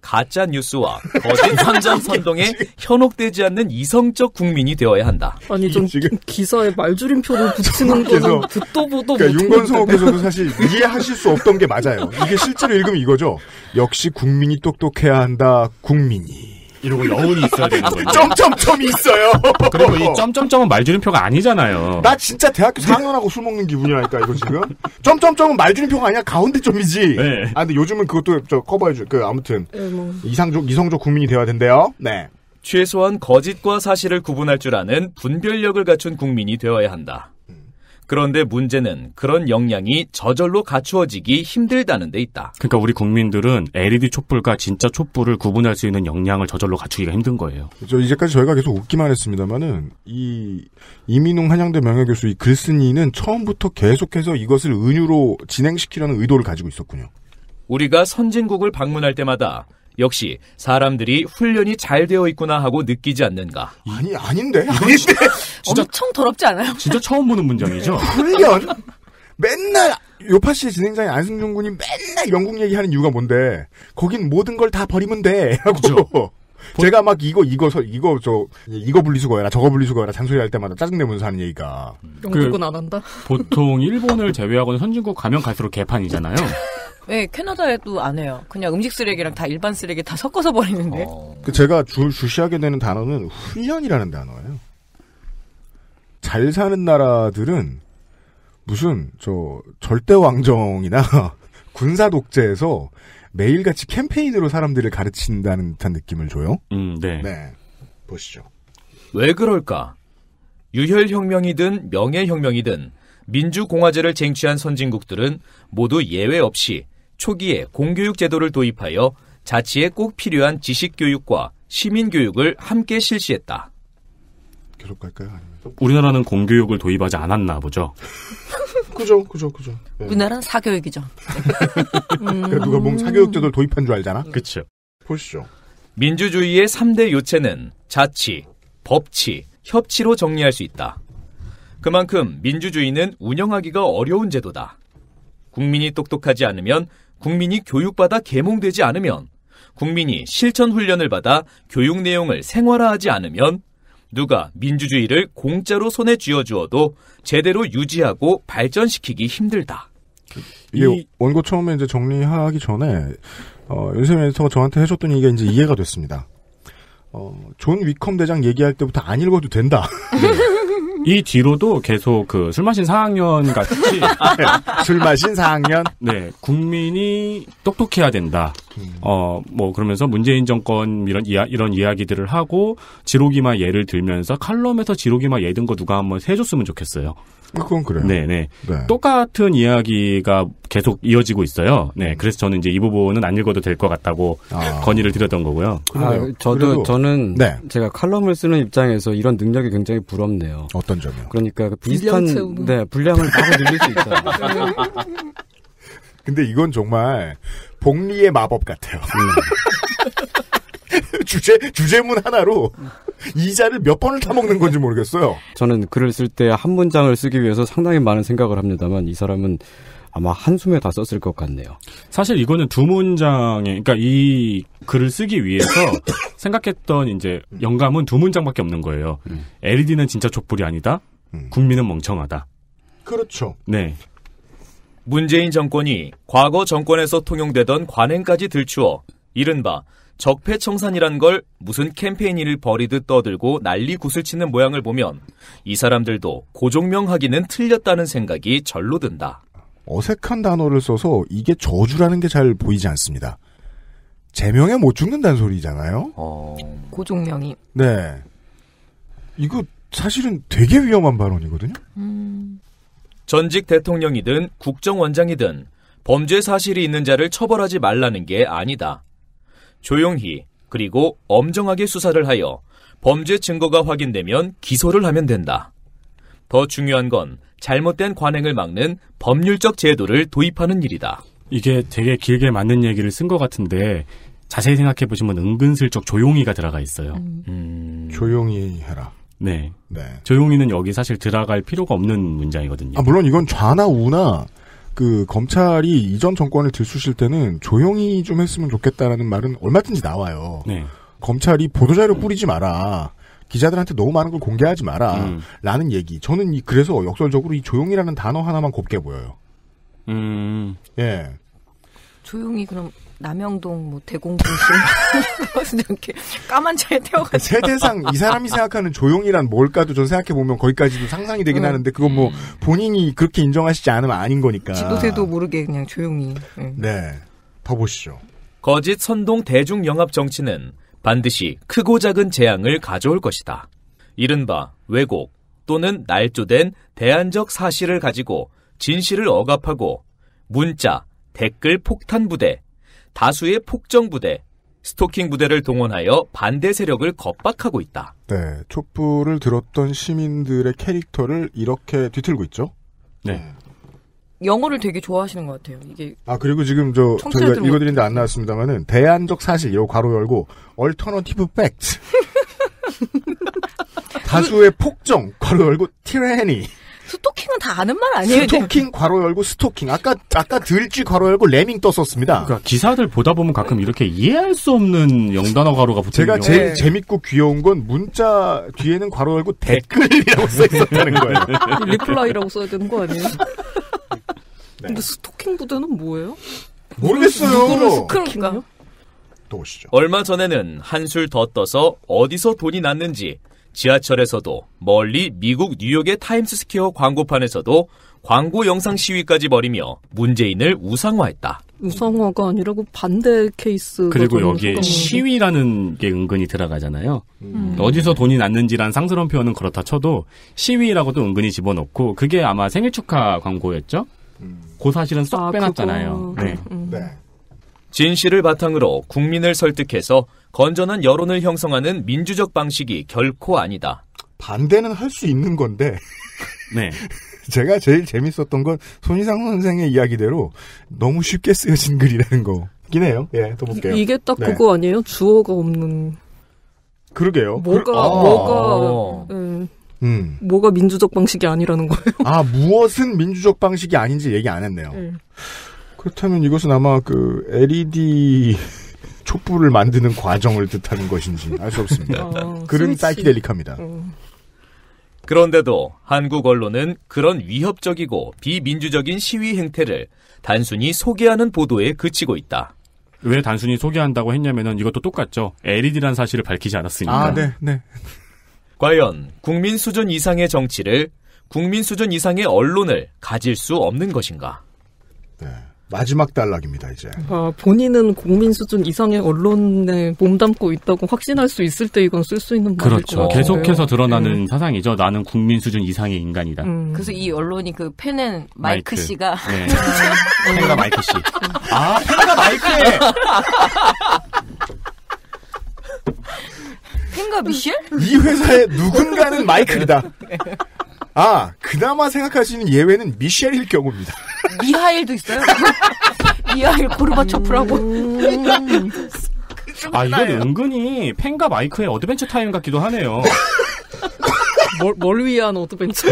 가짜 뉴스와 거짓 선전 선동에 현혹되지 않는 이성적 국민이 되어야 한다. 아니 좀 기사에 말줄임표를 붙이는 거는 듣도 보도 그러니까 윤건성께서도 사실 이해하실 수 없던 게 맞아요. 이게 실제로 읽으면 이거죠. 역시 국민이 똑똑해야 한다. 국민이. 이러고 여운이 있어야 되는 거죠. 점점점이 있어요. 그리고 이 점점점은 말줄임표가 아니잖아요. 나 진짜 대학교 4학년하고 술 먹는 기분이라니까 이거 지금. 점점점은 말줄임표가 아니야. 가운데 점이지. 네. 아 근데 요즘은 그것도 저 커버해줄 아무튼 이성적 국민이 되어야 된대요. 네. 최소한 거짓과 사실을 구분할 줄 아는 분별력을 갖춘 국민이 되어야 한다. 그런데 문제는 그런 역량이 저절로 갖추어지기 힘들다는 데 있다. 그러니까 우리 국민들은 LED 촛불과 진짜 촛불을 구분할 수 있는 역량을 저절로 갖추기가 힘든 거예요. 이제까지 저희가 계속 웃기만 했습니다만은 이민웅 한양대 명예교수 이 글쓴이는 처음부터 계속해서 이것을 은유로 진행시키려는 의도를 가지고 있었군요. 우리가 선진국을 방문할 때마다 역시 사람들이 훈련이 잘 되어 있구나 하고 느끼지 않는가? 아닌데? 진짜 엄청 더럽지 않아요? 진짜 처음 보는 문장이죠? 훈련? 맨날 요파시의 진행자인 안승준 군이 맨날 영국 얘기하는 이유가 뭔데? 거긴 모든 걸 다 버리면 돼. 하고. 제가 막 이거 분리수거해라, 저거 분리수거해라 잔소리 할 때마다 짜증내면서 하는 얘기가. 영국은 안 한다? 보통 일본을 제외하고는 선진국 가면 갈수록 개판이잖아요. 네, 캐나다에도 안 해요. 그냥 음식 쓰레기랑 다 일반 쓰레기 다 섞어서 버리는데. 제가 주시하게 되는 단어는 훈련이라는 단어예요. 잘 사는 나라들은 무슨 절대왕정이나 군사 독재에서 매일같이 캠페인으로 사람들을 가르친다는 듯한 느낌을 줘요. 네. 네. 보시죠. 왜 그럴까? 유혈혁명이든 명예혁명이든 민주공화제를 쟁취한 선진국들은 모두 예외 없이 초기에 공교육 제도를 도입하여 자치에 꼭 필요한 지식교육과 시민교육을 함께 실시했다. 계속 갈까요? 아니면? 우리나라는 공교육을 도입하지 않았나 보죠. 그죠. 네. 우리나라는 사교육이죠. 누가 사교육 제도를 도입한 줄 알잖아? 그렇죠. 보시죠. 민주주의의 3대 요체는 자치, 법치, 협치로 정리할 수 있다. 그만큼 민주주의는 운영하기가 어려운 제도다. 국민이 똑똑하지 않으면, 국민이 교육받아 계몽되지 않으면, 국민이 실천 훈련을 받아 교육 내용을 생활화하지 않으면 누가 민주주의를 공짜로 손에 쥐어주어도 제대로 유지하고 발전시키기 힘들다. 이게 원고 처음에 이제 정리하기 전에 윤세민 에디터가 저한테 해줬던 얘기가 이제 이해가 됐습니다. 존 위컴 대장 얘기할 때부터 안 읽어도 된다. 네. 이 뒤로도 계속 술 마신 4학년 같이 술 마신 4학년? 네, 국민이 똑똑해야 된다. 그러면서 문재인 정권 이런 이야기들을 하고 지록이마 예를 들면서 칼럼에서 지록이마 예 든 거 누가 한번 해줬으면 좋겠어요. 그건 그래요. 네. 똑같은 이야기가 계속 이어지고 있어요. 네, 그래서 저는 이제 이 부분은 안 읽어도 될 것 같다고 건의를 드렸던 거고요. 저는 제가 칼럼을 쓰는 입장에서 이런 능력이 굉장히 부럽네요. 어떤 점이요? 그러니까 비슷한 분량을 바로 늘릴 수 있어요. 근데 이건 정말 복리의 마법 같아요. 주제문 하나로 이자를 몇 번을 타먹는 건지 모르겠어요. 저는 글을 쓸 때 한 문장을 쓰기 위해서 상당히 많은 생각을 합니다만 이 사람은 아마 한숨에 다 썼을 것 같네요. 사실 이거는 두 문장에, 그러니까 이 글을 쓰기 위해서 생각했던 이제 영감은 두 문장밖에 없는 거예요. LED는 진짜 촛불이 아니다. 국민은 멍청하다. 그렇죠. 네. 문재인 정권이 과거 정권에서 통용되던 관행까지 들추어 이른바 적폐청산이란 걸 무슨 캠페인을 벌이듯 떠들고 난리 구슬치는 모양을 보면 이 사람들도 고종명하기는 틀렸다는 생각이 절로 든다. 어색한 단어를 써서 이게 저주라는 게 잘 보이지 않습니다. 제명에 못 죽는다는 소리잖아요. 고종명이. 네. 이거 사실은 되게 위험한 발언이거든요. 전직 대통령이든 국정원장이든 범죄 사실이 있는 자를 처벌하지 말라는 게 아니다. 조용히 그리고 엄정하게 수사를 하여 범죄 증거가 확인되면 기소를 하면 된다. 더 중요한 건 잘못된 관행을 막는 법률적 제도를 도입하는 일이다. 이게 되게 길게 맞는 얘기를 쓴 것 같은데 자세히 생각해보시면 은근슬쩍 조용히가 들어가 있어요. 조용히 해라. 네. 조용히는 여기 사실 들어갈 필요가 없는 문장이거든요. 물론 이건 좌나 우나 그 검찰이 이전 정권을 들쑤실 때는 조용히 좀 했으면 좋겠다라는 말은 얼마든지 나와요. 네. 검찰이 보도자료 뿌리지 마라. 기자들한테 너무 많은 걸 공개하지 마라. 라는 얘기. 저는 그래서 역설적으로 이 조용이라는 단어 하나만 곱게 보여요. 예. 조용히 그럼 남영동 뭐 대공분실 이렇게 까만 차에 태워가지고 세대상 이 사람이 생각하는 조용이란 뭘까도 전 생각해보면 거기까지도 상상이 되긴 하는데 그건 뭐 본인이 그렇게 인정하시지 않으면 아닌 거니까. 지도새도 모르게 그냥 조용히. 네. 더 보시죠. 거짓 선동 대중영합 정치는 반드시 크고 작은 재앙을 가져올 것이다. 이른바 왜곡 또는 날조된 대안적 사실을 가지고 진실을 억압하고 문자, 댓글 폭탄 부대, 다수의 폭정 부대, 스토킹 부대를 동원하여 반대 세력을 겁박하고 있다. 네, 촛불을 들었던 시민들의 캐릭터를 이렇게 뒤틀고 있죠. 네. 영어를 되게 좋아하시는 것 같아요. 이게 그리고 지금 저희가 읽어드리는데 안 나왔습니다만은 대안적 사실 요 괄호 열고 얼터너티브 팩트 다수의 폭정 괄호 열고 티라니 스토킹은 다 아는 말 아니에요? 스토킹 괄호 열고 스토킹 아까 들쥐 괄호 열고 레밍 떴었습니다. 그러니까 기사들 보다 보면 가끔 이렇게 이해할 수 없는 영단어 괄호가 붙는 제가 제일 재밌고 귀여운 건 문자 뒤에는 괄호 열고 댓글이라고 써 있었다는 거예요. 리플라이라고 써야 되는 거 아니에요? 네. 근데 스토킹 부대는 뭐예요? 모르겠어요. 그러니까. 또 오시죠. 얼마 전에는 한술 더 떠서 어디서 돈이 났는지 지하철에서도 멀리 미국 뉴욕의 타임스스퀘어 광고판에서도 광고 영상 시위까지 벌이며 문재인을 우상화했다. 우상화가 아니라 그 반대 케이스. 그리고 여기에 시위라는 게 은근히 들어가잖아요. 어디서 돈이 났는지란 상스러운 표현은 그렇다 쳐도 시위라고도 은근히 집어넣고 그게 아마 생일 축하 광고였죠? 그 사실은 쏙 빼놨잖아요. 네. 네. 진실을 바탕으로 국민을 설득해서 건전한 여론을 형성하는 민주적 방식이 결코 아니다. 반대는 할 수 있는 건데. 네. 제가 제일 재밌었던 건 손희상 선생의 이야기대로 너무 쉽게 쓰여진 글이라는 거긴 해요. 예, 더 볼게요. 이게 딱 그거 아니에요? 주어가 없는. 그러게요. 뭐가 민주적 방식이 아니라는 거예요? 무엇은 민주적 방식이 아닌지 얘기 안 했네요. 그렇다면 이것은 아마 그 LED 촛불을 만드는 과정을 뜻하는 것인지 알 수 없습니다. 글은 사이키델릭합니다. 그런데도 한국 언론은 그런 위협적이고 비민주적인 시위 행태를 단순히 소개하는 보도에 그치고 있다. 왜 단순히 소개한다고 했냐면은 이것도 똑같죠. LED란 사실을 밝히지 않았으니까. 네. 과연 국민 수준 이상의 정치를, 국민 수준 이상의 언론을 가질 수 없는 것인가? 네. 마지막 단락입니다, 이제. 본인은 국민 수준 이상의 언론에 몸담고 있다고 확신할 수 있을 때 이건 쓸 수 있는 말일 그렇죠. 것 같아요. 계속해서 드러나는 사상이죠. 나는 국민 수준 이상의 인간이다. 그래서 이 언론이 그 펜은 마이크 씨가. 네. 펜과 마이크 씨. 펜과 마이크에! 펜과 미셸? 이 회사의 누군가는 마이클이다. 그나마 생각하시는 예외는 미셸일 경우입니다. 미하일도 있어요. 미하일 고르바초프라고. 이건 은근히 펜과 마이크의 어드벤처 타임 같기도 하네요. 뭘 위한 어드벤처?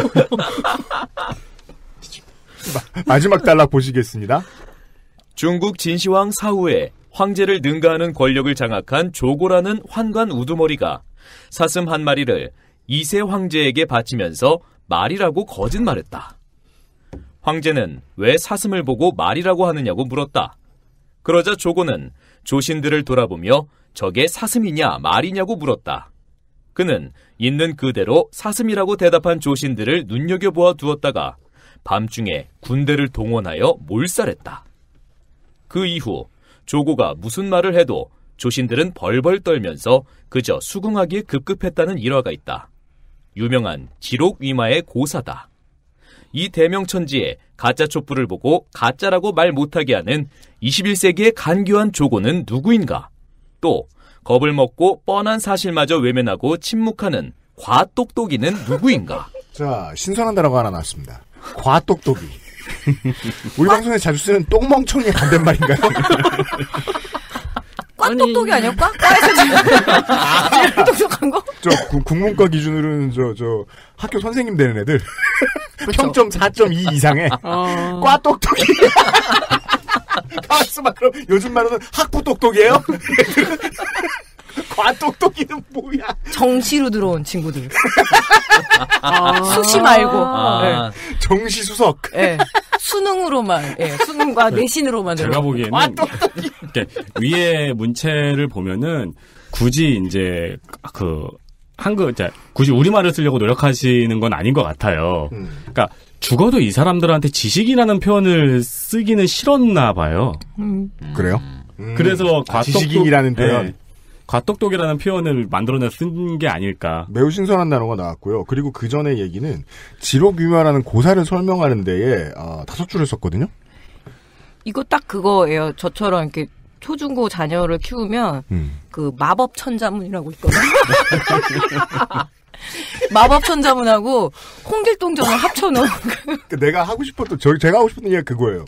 마지막 단락 보시겠습니다. 중국 진시황 사후에 황제를 능가하는 권력을 장악한 조고라는 환관 우두머리가 사슴 한 마리를 2세 황제에게 바치면서 말이라고 거짓말했다. 황제는 왜 사슴을 보고 말이라고 하느냐고 물었다. 그러자 조고는 조신들을 돌아보며 저게 사슴이냐 말이냐고 물었다. 그는 있는 그대로 사슴이라고 대답한 조신들을 눈여겨보아 두었다가 밤중에 군대를 동원하여 몰살했다. 그 이후 조고가 무슨 말을 해도 조신들은 벌벌 떨면서 그저 수긍하기에 급급했다는 일화가 있다. 유명한 지록위마의 고사다. 이 대명천지에 가짜 촛불을 보고 가짜라고 말 못하게 하는 21세기의 간교한 조고는 누구인가? 또 겁을 먹고 뻔한 사실마저 외면하고 침묵하는 과똑똑이는 누구인가? 자, 신선한 단어가 하나 나왔습니다. 과똑똑이. 우리 방송에서 자주 쓰는 똥멍청이 반대말인가요? 꽈똑똑이 아니야? 꽈에서 제일 똑똑한 거? 국문과 기준으로는 학교 선생님 되는 애들. 그렇죠. 평점 4.2 이상의 과 똑똑이. 가만있어 봐. 그럼 요즘 말로는 학부 똑똑이에요? 과 똑똑이는 뭐야? 정시로 들어온 친구들. 수시 말고. 네. 정시 수석. 네. 수능으로만. 네. 수능과 내신으로만. 제가 보기에는 위에 문체를 보면은 굳이 이제 굳이 우리말을 쓰려고 노력하시는 건 아닌 것 같아요. 그러니까 죽어도 이 사람들한테 지식이라는 표현을 쓰기는 싫었나 봐요. 그래요? 그래서 지식인이라는 표현. 네. 과똑똑이라는 표현을 만들어내 쓴 게 아닐까. 매우 신선한 단어가 나왔고요. 그리고 그 전에 얘기는 지록유마라는 고사를 설명하는 데에 5줄을 썼거든요. 이거 딱 그거예요. 저처럼 이렇게 초중고 자녀를 키우면 그 마법 천자문이라고 있거든요. 마법 천자문하고 홍길동전을 합쳐놓은. 내가 하고 싶었던 제가 하고 싶었던 얘기가 그거예요.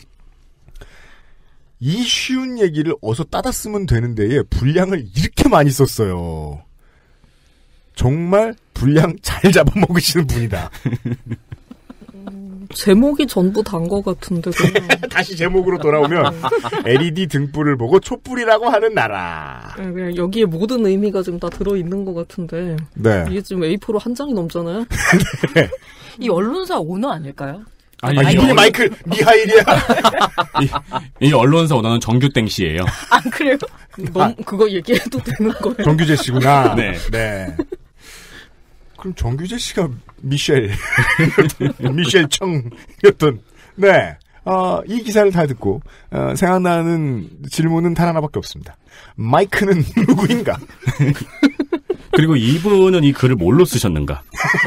이 쉬운 얘기를 어서 따다 쓰면 되는 데에 분량을 이렇게 많이 썼어요. 정말 분량 잘 잡아먹으시는 분이다. 제목이 전부 단 것 같은데. 다시 제목으로 돌아오면 LED 등불을 보고 촛불이라고 하는 나라. 네, 그냥 여기에 모든 의미가 지금 다 들어있는 것 같은데. 네. 이게 지금 A4로 한 장이 넘잖아요. 네. 이 언론사 오너 아닐까요? 이분이 마이클 미하일이야. 이 언론사 오너는 정규땡 씨예요. 아 그래요? 그거 얘기해도 되는 거예요? 정규재 씨구나. 네. 네. 그럼 정규재 씨가 미셸 청이었던. 네. 이 기사를 다 듣고 생각나는 질문은 단 하나밖에 없습니다. 마이크는 누구인가? 그리고 이분은 이 글을 뭘로 쓰셨는가?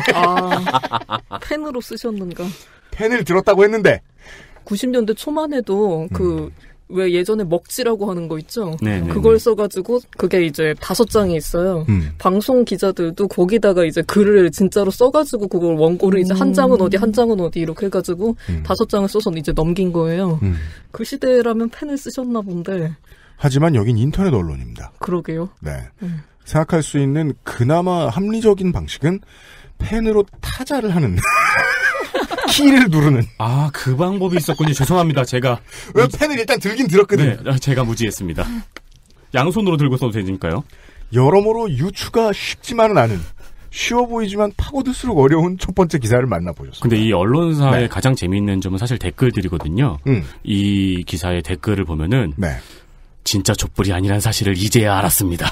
펜으로 쓰셨는가? 펜을 들었다고 했는데 90년대 초만 해도 왜 예전에 먹지라고 하는 거 있죠? 네네네. 그걸 써가지고 그게 이제 5장이 있어요. 방송 기자들도 거기다가 이제 글을 진짜로 써가지고 그걸 원고를 이제 한 장은 어디 한 장은 어디 이렇게 해가지고 5장을 써서 이제 넘긴 거예요. 그 시대라면 펜을 쓰셨나 본데. 하지만 여긴 인터넷 언론입니다. 그러게요. 네. 생각할 수 있는 그나마 합리적인 방식은 펜으로 타자를 하는 키를 누르는. 그 방법이 있었군요. 죄송합니다. 제가 왜 펜을 일단 들긴 들었거든. 네, 제가 무지했습니다. 양손으로 들고 써도 되니까요. 여러모로 유추가 쉽지만은 않은, 쉬워 보이지만 파고들수록 어려운 첫 번째 기사를 만나보셨습니다. 근데 이 언론사의 가장 재미있는 점은 사실 댓글들이거든요. 이 기사의 댓글을 보면은 진짜 촛불이 아니란 사실을 이제야 알았습니다.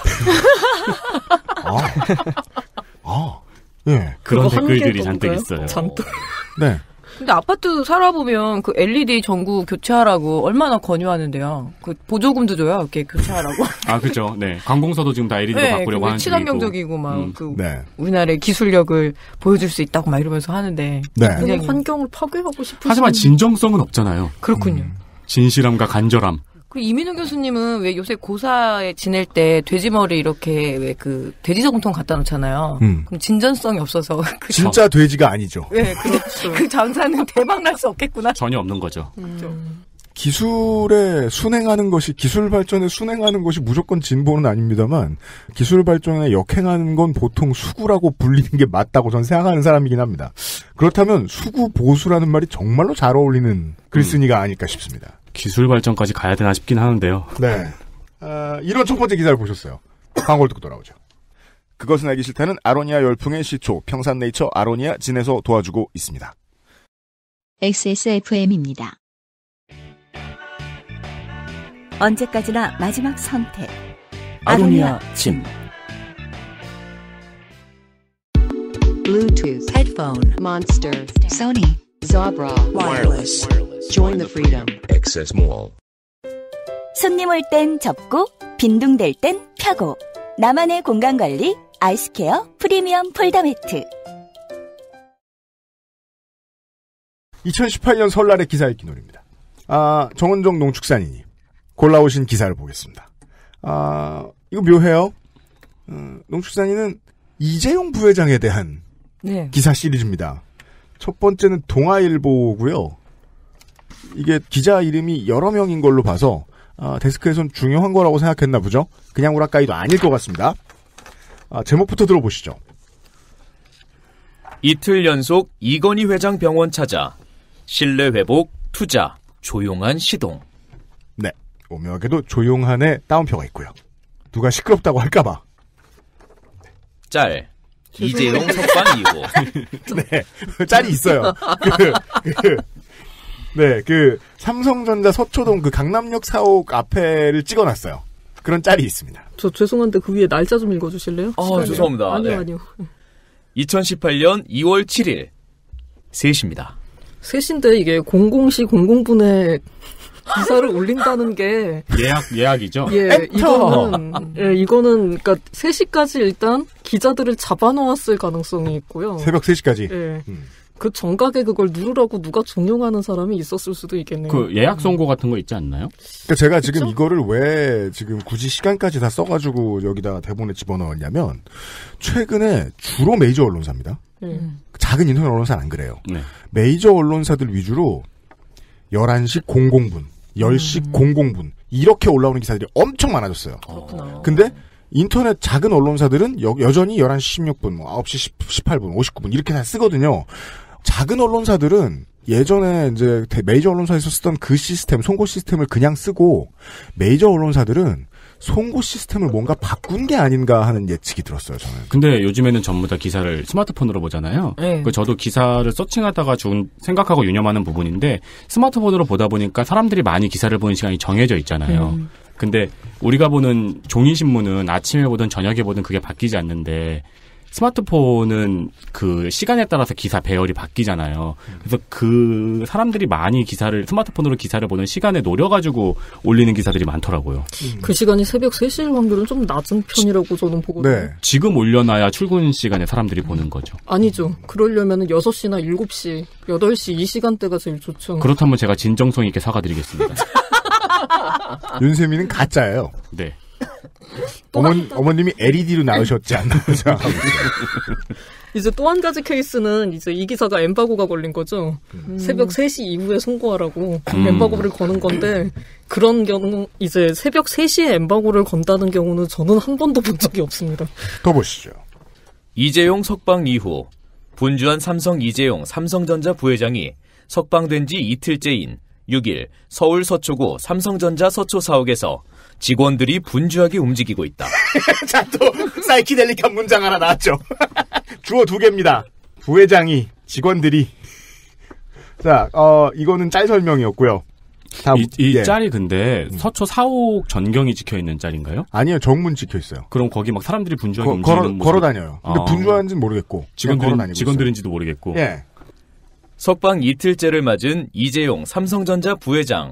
예. 그런 댓글들이 잔뜩 있어요. 잔뜩. 네. 근데 아파트 살아보면 그 LED 전구 교체하라고 얼마나 권유하는데요. 그 보조금도 줘요. 이렇게 교체하라고. 그렇죠. 네. 관공서도 지금 다 LED로 바꾸려고 하는 중이고. 친환경적이고 막 우리나라의 기술력을 보여줄 수 있다고 막 이러면서 하는데. 그냥 환경을 파괴하고 싶으신. 하지만 진정성은 없잖아요. 그렇군요. 진실함과 간절함. 그리고 이민우 교수님은 왜 요새 고사에 지낼 때 돼지머리 이렇게 왜 그 돼지 정통 갖다 놓잖아요. 그럼 진전성이 없어서. 진짜 돼지가 아니죠. 네, 그렇죠. 그 장사는 대박 날 수 없겠구나. 전혀 없는 거죠. 기술에 순행하는 것이, 기술 발전에 순행하는 것이 무조건 진보는 아닙니다만, 기술 발전에 역행하는 건 보통 수구라고 불리는 게 맞다고 전 생각하는 사람이긴 합니다. 그렇다면 수구 보수라는 말이 정말로 잘 어울리는 글쓴이가 아닐까 싶습니다. 기술 발전까지 가야 되나 싶긴 하는데요. 네. 이런 첫 번째 기사를 보셨어요. 광고를 듣고 돌아오죠. 그것은 알기 싫다는 아로니아 열풍의 시초, 평산네이처 아로니아 진에서 도와주고 있습니다. XSFM입니다. 언제까지나 마지막 선택. 아로니아 진. Bluetooth, headphone, Monster, Sony, Zabra, wireless. Join the freedom. Access Mall. 손님 올 땐 접고, 빈둥댈 땐 펴고. 나만의 공간관리, 아이스케어 프리미엄 폴더매트. 2018년 설날의 기사 읽기 놀입니다. 정은정 농축산인이 골라오신 기사를 보겠습니다. 이거 묘해요. 농축산인은 이재용 부회장에 대한 기사 시리즈입니다. 첫 번째는 동아일보고요. 이게 기자 이름이 여러 명인 걸로 봐서 데스크에선 중요한 거라고 생각했나 보죠. 그냥 우라카이도 아닐 것 같습니다. 제목부터 들어보시죠. 이틀 연속 이건희 회장 병원 찾아 신뢰 회복, 투자, 조용한 시동. 네, 오묘하게도 조용한의 따옴표가 있고요. 누가 시끄럽다고 할까봐. 짤. 이재용 석방 이후. 네, 짤이 있어요. 삼성전자 서초동 그 강남역 사옥 앞에를 찍어놨어요. 그런 짤이 있습니다. 저 죄송한데 그 위에 날짜 좀 읽어주실래요? 죄송합니다. 아니요. 2018년 2월 7일 3시입니다. 3시인데 이게 00시 00분에 기사를 올린다는 게 예약이죠. 예, 이거는 그러니까 3시까지 일단 기자들을 잡아놓았을 가능성이 있고요. 새벽 3시까지. 예. 그 정각에 그걸 누르라고 누가 종용하는 사람이 있었을 수도 있겠네요. 그 예약 선고 같은 거 있지 않나요? 그러니까 제가 지금 그쵸? 이거를 왜 지금 굳이 시간까지 다 써가지고 여기다 대본에 집어넣었냐면 최근에 주로 메이저 언론사입니다. 작은 인터넷 언론사는 안 그래요. 네. 메이저 언론사들 위주로 11시 00분, 10시 00분 이렇게 올라오는 기사들이 엄청 많아졌어요. 그렇구나. 근데 인터넷 작은 언론사들은 여전히 11시 16분, 9시 18분, 59분 이렇게 다 쓰거든요. 작은 언론사들은 예전에 이제 메이저 언론사에서 쓰던 그 시스템, 송고 시스템을 그냥 쓰고 메이저 언론사들은 송고 시스템을 뭔가 바꾼 게 아닌가 하는 예측이 들었어요, 저는. 근데 요즘에는 전부 다 기사를 스마트폰으로 보잖아요. 네. 저도 기사를 서칭하다가 생각하고 유념하는 부분인데 스마트폰으로 보다 보니까 사람들이 많이 기사를 보는 시간이 정해져 있잖아요. 근데 우리가 보는 종이신문은 아침에 보든 저녁에 보든 그게 바뀌지 않는데 스마트폰은 그 시간에 따라서 기사 배열이 바뀌잖아요. 그래서 그 사람들이 많이 스마트폰으로 기사를 보는 시간에 노려가지고 올리는 기사들이 많더라고요. 그 시간이 새벽 3시일 확률은 좀 낮은 편이라고 저는 보거든요. 네. 지금 올려놔야 출근 시간에 사람들이 보는 거죠. 아니죠. 그러려면 6시나 7시, 8시 이 시간대가 제일 좋죠. 그렇다면 제가 진정성 있게 사과드리겠습니다. 윤세민은 가짜예요. 네. 어머님이 LED로 나으셨지 않나 생각하고 있어요. 이제 또 한 가지 케이스는 이제 이 기사가 엠바고가 걸린 거죠. 새벽 3시 이후에 송고하라고 엠바고를 거는 건데 그런 경우 이제 새벽 3시에 엠바고를 건다는 경우는 저는 한 번도 본 적이 없습니다. 더 보시죠. 이재용 석방 이후 분주한 삼성 이재용 삼성전자 부회장이 석방된 지 이틀째인 6일 서울 서초구 삼성전자 서초 사옥에서 직원들이 분주하게 움직이고 있다. 자, 또 사이키델릭한 문장 하나 나왔죠. 주어 2개입니다. 부회장이, 직원들이. 자, 이거는 짤 설명이었고요. 이 짤이 근데 서초 사옥 전경이 찍혀있는 짤인가요? 아니요, 정문 찍혀있어요. 그럼 거기 막 사람들이 분주하게 움직이는 걸어 다녀요. 근데 분주한지는 모르겠고. 직원들인지도 모르겠고. 예. 석방 이틀째를 맞은 이재용 삼성전자 부회장.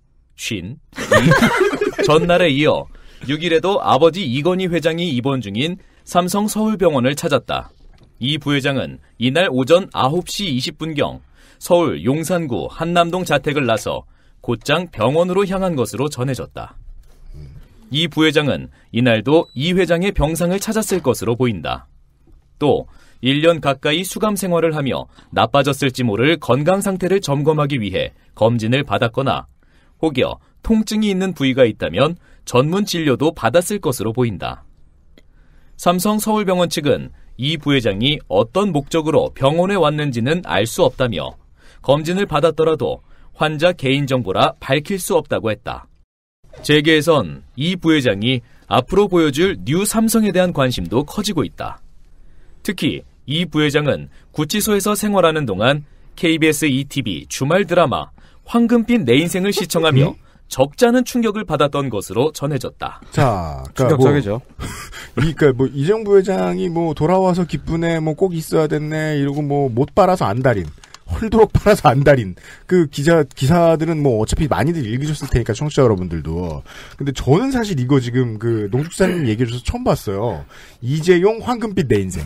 전날에 이어 6일에도 아버지 이건희 회장이 입원 중인 삼성 서울병원을 찾았다. 이 부회장은 이날 오전 9시 20분경 서울 용산구 한남동 자택을 나서 곧장 병원으로 향한 것으로 전해졌다. 이 부회장은 이날도 이 회장의 병상을 찾았을 것으로 보인다. 또 1년 가까이 수감 생활을 하며 나빠졌을지 모를 건강 상태를 점검하기 위해 검진을 받았거나 혹여 통증이 있는 부위가 있다면 전문 진료도 받았을 것으로 보인다. 삼성 서울병원 측은 이 부회장이 어떤 목적으로 병원에 왔는지는 알 수 없다며 검진을 받았더라도 환자 개인정보라 밝힐 수 없다고 했다. 재계에선 이 부회장이 앞으로 보여줄 뉴 삼성에 대한 관심도 커지고 있다. 특히 이 부회장은 구치소에서 생활하는 동안 KBS ETV 주말 드라마 황금빛 내 인생을 시청하며 적잖은 충격을 받았던 것으로 전해졌다. 자, 충격적이죠. 그러니까 이재용 부회장이 돌아와서 기쁘네, 꼭 있어야 됐네 이러고 못 빨아서 안달인, 헐도록 빨아서 안달인 그 기사들은 어차피 많이들 읽으셨을 테니까 청취자 여러분들도. 근데 저는 사실 이거 지금 그 농축사님 얘기해줘서 처음 봤어요. 이재용 황금빛 내 인생.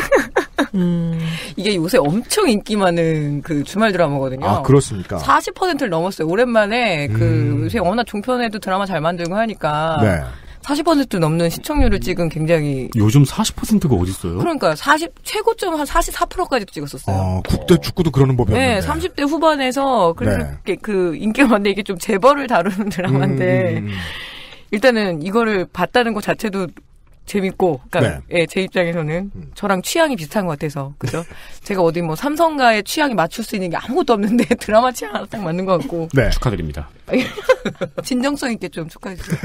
이게 요새 엄청 인기 많은 그 주말 드라마거든요. 아, 그렇습니까? 40%를 넘었어요. 오랜만에 요새 워낙 종편에도 드라마 잘 만들고 하니까. 네. 40% 넘는 시청률을 찍은 굉장히. 요즘 40%가 어딨어요? 그러니까 최고점 한 44%까지도 찍었었어요. 국대 축구도 그러는 법이었는데. 네, 30대 후반에서 그렇게 그 인기가 많은데 이게 좀 재벌을 다루는 드라마인데 일단은 이거를 봤다는 것 자체도 재밌고, 그러니까 예, 제 입장에서는 저랑 취향이 비슷한 것 같아서, 그죠? 제가 어디 뭐 삼성가의 취향이 맞출 수 있는 게 아무것도 없는데 드라마 취향 하나 딱 맞는 것 같고. 네. 축하드립니다. 진정성 있게 좀 축하해주세요.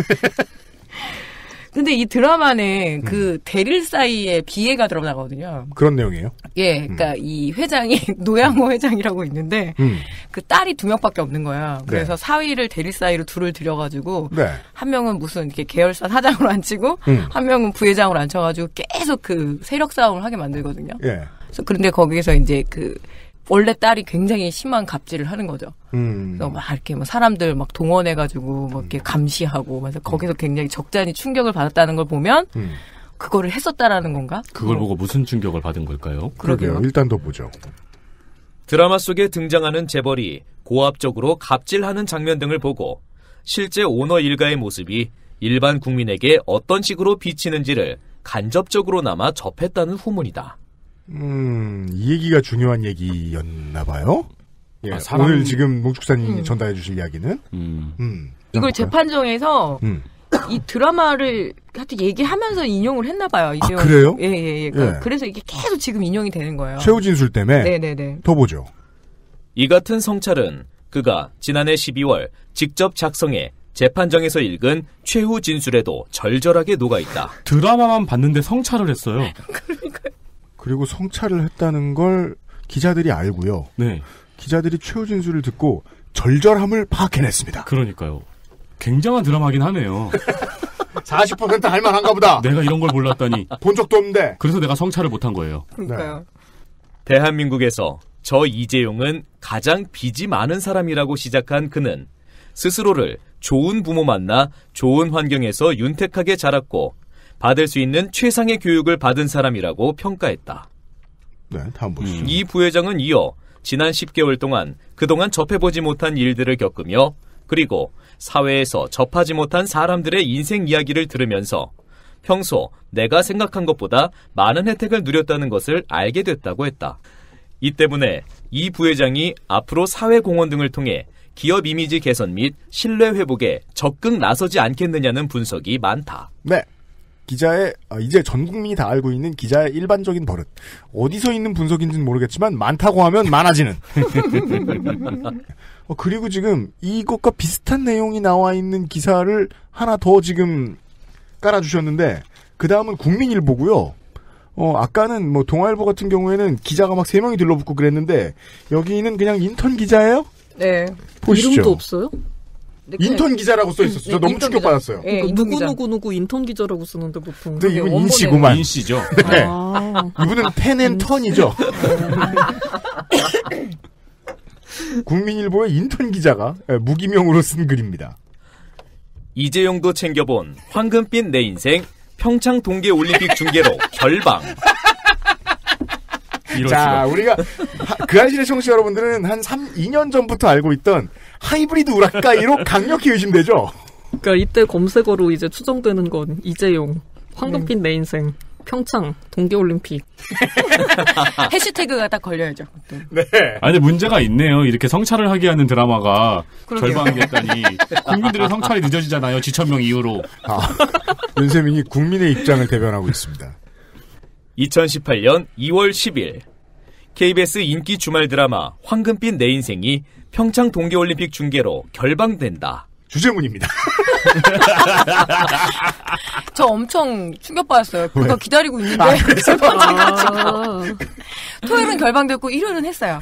근데 이 드라마는 그 대릴 사이에 비애가 드러나거든요. 그런 내용이에요? 예, 그러니까 이 회장이 노양호 회장이라고 있는데 그 딸이 2명밖에 없는 거야. 그래서 사위를 대릴 사이로 둘을 들여가지고 한 명은 무슨 이렇게 계열사 사장으로 앉히고 한 명은 부회장으로 앉혀가지고 계속 그 세력 싸움을 하게 만들거든요. 예. 그래서 그런데 거기에서 이제 그 원래 딸이 굉장히 심한 갑질을 하는 거죠. 그래서 막 이렇게 뭐 사람들 막 동원해가지고 막 이렇게 감시하고, 그래서 거기서 굉장히 적잖이 충격을 받았다는 걸 보면 그거를 했었다라는 건가? 그걸 보고 무슨 충격을 받은 걸까요? 그러게요. 일단 더 보죠. 드라마 속에 등장하는 재벌이 고압적으로 갑질하는 장면 등을 보고 실제 오너 일가의 모습이 일반 국민에게 어떤 식으로 비치는지를 간접적으로 남아 접했다는 후문이다. 이 얘기가 중요한 얘기였나 봐요. 예, 오늘 지금 몽축사님이 전달해 주실 이야기는 이걸 재판정에서 이 드라마를 하여튼 얘기하면서 인용을 했나 봐요. 아, 그래요? 예. 그래서 이게 계속 지금 인용이 되는 거예요. 최후 진술 때문에? 네네네. 더 보죠. 이 같은 성찰은 그가 지난해 12월 직접 작성해 재판정에서 읽은 최후 진술에도 절절하게 녹아있다. 드라마만 봤는데 성찰을 했어요. 그러니까요. 그리고 성찰을 했다는 걸 기자들이 알고요. 네. 기자들이 최후 진술을 듣고 절절함을 파악해냈습니다. 그러니까요. 굉장한 드라마긴 하네요. 40% 할만한가 보다. 내가 이런 걸 몰랐다니. 본 적도 없는데. 그래서 내가 성찰을 못한 거예요. 그러니까요. 대한민국에서 저 이재용은 가장 빚이 많은 사람이라고 시작한 그는 스스로를 좋은 부모 만나 좋은 환경에서 윤택하게 자랐고 받을 수 있는 최상의 교육을 받은 사람이라고 평가했다. 네, 다음 보시죠. 이 부회장은 이어 지난 10개월 동안 그동안 접해보지 못한 일들을 겪으며 그리고 사회에서 접하지 못한 사람들의 인생 이야기를 들으면서 평소 내가 생각한 것보다 많은 혜택을 누렸다는 것을 알게 됐다고 했다. 이 때문에 이 부회장이 앞으로 사회공헌 등을 통해 기업 이미지 개선 및 신뢰 회복에 적극 나서지 않겠느냐는 분석이 많다. 네. 기자의 이제 전 국민이 다 알고 있는 기자의 일반적인 버릇. 어디서 있는 분석인지는 모르겠지만 많다고 하면 많아지는. 그리고 지금 이것과 비슷한 내용이 나와 있는 기사를 하나 더 지금 깔아주셨는데 그 다음은 국민일보고요. 아까는 뭐 동아일보 같은 경우에는 기자가 막 3명이 들러붙고 그랬는데 여기는 그냥 인턴 기자예요? 네. 보시죠. 이름도 없어요? 인턴 기자라고 써 있었어요. 저 너무 충격받았어요. 네, 누구 인턴 기자라고 쓰는데 보통. 근데 이건 인씨구만. 인씨죠. 네. 이분은 펜앤턴이죠. 국민일보의 인턴 기자가 무기명으로 쓴 글입니다. 이재용도 챙겨본 황금빛 내 인생 평창 동계올림픽 중계로 결방. 자, 우리가 그 안실의 청취자 여러분들은 한 2년 전부터 알고 있던 하이브리드 우라카이로 강력히 의심되죠. 그러니까 이때 검색어로 이제 추정되는 건 이재용, 황금빛 내 인생, 평창, 동계올림픽. 해시태그가 딱 걸려야죠. 네. 아니 문제가 있네요. 이렇게 성찰을 하게 하는 드라마가 그러게요. 결방됐다니 국민들의 성찰이 늦어지잖아요. 지천명 이후로. 윤세민이 국민의 입장을 대변하고 있습니다. 2018년 2월 10일 KBS 인기 주말 드라마 황금빛 내 인생이 평창 동계올림픽 중계로 결방된다. 주제문입니다. 저 엄청 충격받았어요. 그거 기다리고 있는데 토요일은 결방됐고 일요일은 했어요.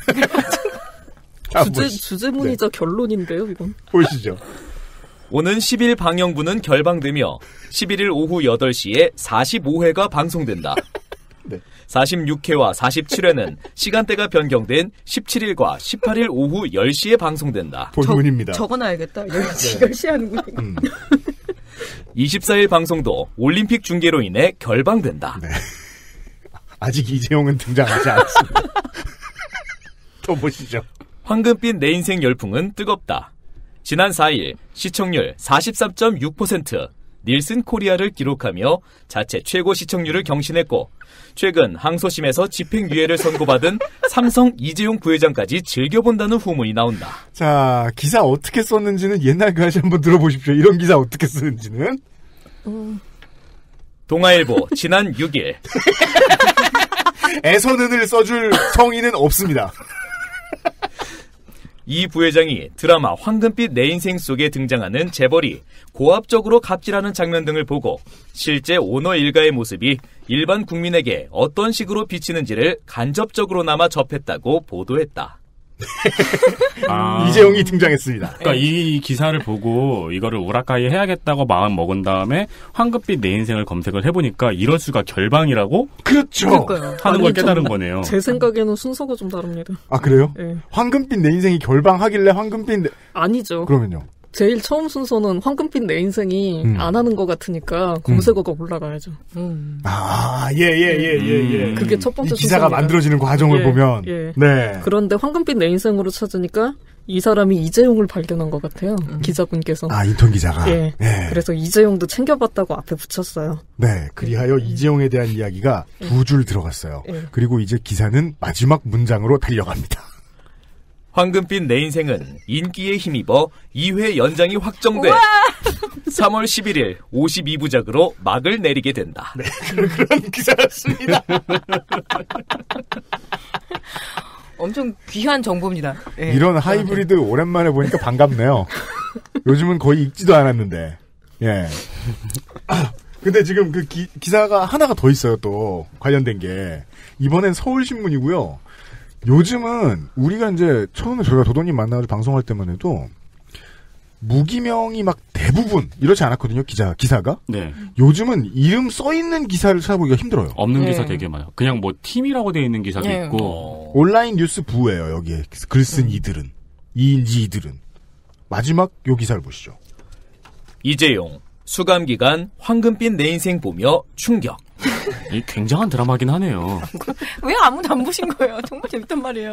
주제문이자 결론인데요, 이건. 보시죠. 오는 10일 방영부는 결방되며 11일 오후 8시에 45회가 방송된다. 네. 46회와 47회는 시간대가 변경된 17일과 18일 오후 10시에 방송된다. 본문입니다. 적어놔야겠다. 10시 하는구나. 24일 방송도 올림픽 중계로 인해 결방된다. 네. 아직 이재용은 등장하지 않았습니다. 또 보시죠. 황금빛 내 인생 열풍은 뜨겁다. 지난 4일 시청률 43.6%, 닐슨 코리아를 기록하며 자체 최고 시청률을 경신했고 최근 항소심에서 집행유예를 선고받은 삼성 이재용 부회장까지 즐겨본다는 후문이 나온다. 자, 기사 어떻게 썼는지는 옛날 그 아저씨 한번 들어보십시오. 이런 기사 어떻게 쓰는지는. 동아일보 지난 6일 애선은을 써줄 성인은 없습니다. 이 부회장이 드라마 황금빛 내 인생 속에 등장하는 재벌이 고압적으로 갑질하는 장면 등을 보고 실제 오너 일가의 모습이 일반 국민에게 어떤 식으로 비치는지를 간접적으로나마 접했다고 보도했다. 이재용이 등장했습니다. 그러니까 이 기사를 보고 이거를 우라카이 해야겠다고 마음 먹은 다음에 황금빛 내 인생을 검색을 해보니까 이럴 수가 결방이라고? 그렇죠. 하는 걸 깨달은 거네요. 제 생각에는 순서가 좀 다릅니다. 아 그래요? 네. 황금빛 내 인생이 결방하길래 황금빛 아니죠. 그러면요? 제일 처음 순서는 황금빛 내 인생이 안 하는 것 같으니까 검색어가 올라가야죠. 예. 그게 첫 번째 이 기사가 순서입니다. 만들어지는 과정을 보면. 네. 그런데 황금빛 내 인생으로 찾으니까 이 사람이 이재용을 발견한 것 같아요. 기자분께서. 아, 인턴 기자가. 예. 네. 그래서 이재용도 챙겨봤다고 앞에 붙였어요. 네. 그리하여 이재용에 대한 이야기가 두 줄 들어갔어요. 그리고 이제 기사는 마지막 문장으로 달려갑니다. 황금빛 내 인생은 인기에 힘입어 2회 연장이 확정돼 3월 11일 52부작으로 막을 내리게 된다. 네, 그런 기사였습니다. 엄청 귀한 정보입니다. 네. 이런 하이브리드 오랜만에 보니까 반갑네요. 요즘은 거의 읽지도 않았는데. 예. 근데 지금 그 기사가 하나가 더 있어요, 또. 관련된 게. 이번엔 서울신문이고요. 요즘은 우리가 이제 처음에 저희가 도도님 만나가지고 방송할 때만 해도 무기명이 막 대부분 이렇지 않았거든요. 기사가. 네. 요즘은 이름 써있는 기사를 찾아보기가 힘들어요. 없는 기사 되게 많아요. 그냥 뭐 팀이라고 되어 있는 기사도 있고. 온라인 뉴스 부예요. 여기에 글 쓴 이들은. 이들은. 마지막 요 기사를 보시죠. 이재용 수감기간 황금빛 내 인생 보며 충격. 이 굉장한 드라마긴 하네요. 왜 아무도 안 보신 거예요? 정말 재밌단 말이에요.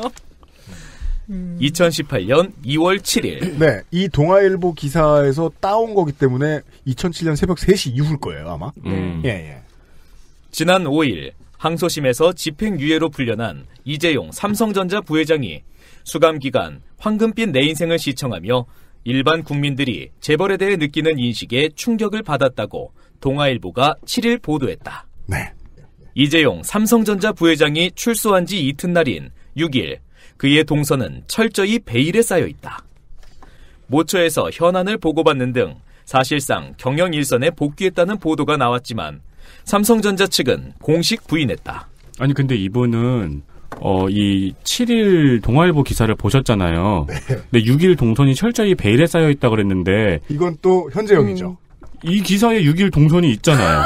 2018년 2월 7일. 네, 이 동아일보 기사에서 따온 거기 때문에 2007년 새벽 3시 이후일 거예요, 아마. 예. 지난 5일 항소심에서 집행유예로 풀려난 이재용 삼성전자 부회장이 수감기간 황금빛 내 인생을 시청하며 일반 국민들이 재벌에 대해 느끼는 인식에 충격을 받았다고 동아일보가 7일 보도했다. 네. 이재용 삼성전자 부회장이 출소한 지 이튿날인 6일 그의 동선은 철저히 베일에 쌓여 있다. 모처에서 현안을 보고받는 등 사실상 경영 일선에 복귀했다는 보도가 나왔지만 삼성전자 측은 공식 부인했다. 아니 근데 이분은 이 7일 동아일보 기사를 보셨잖아요. 네. 근데 6일 동선이 철저히 베일에 쌓여 있다 그랬는데 이건 또 현재형이죠. 이 기사에 6일 동선이 있잖아요.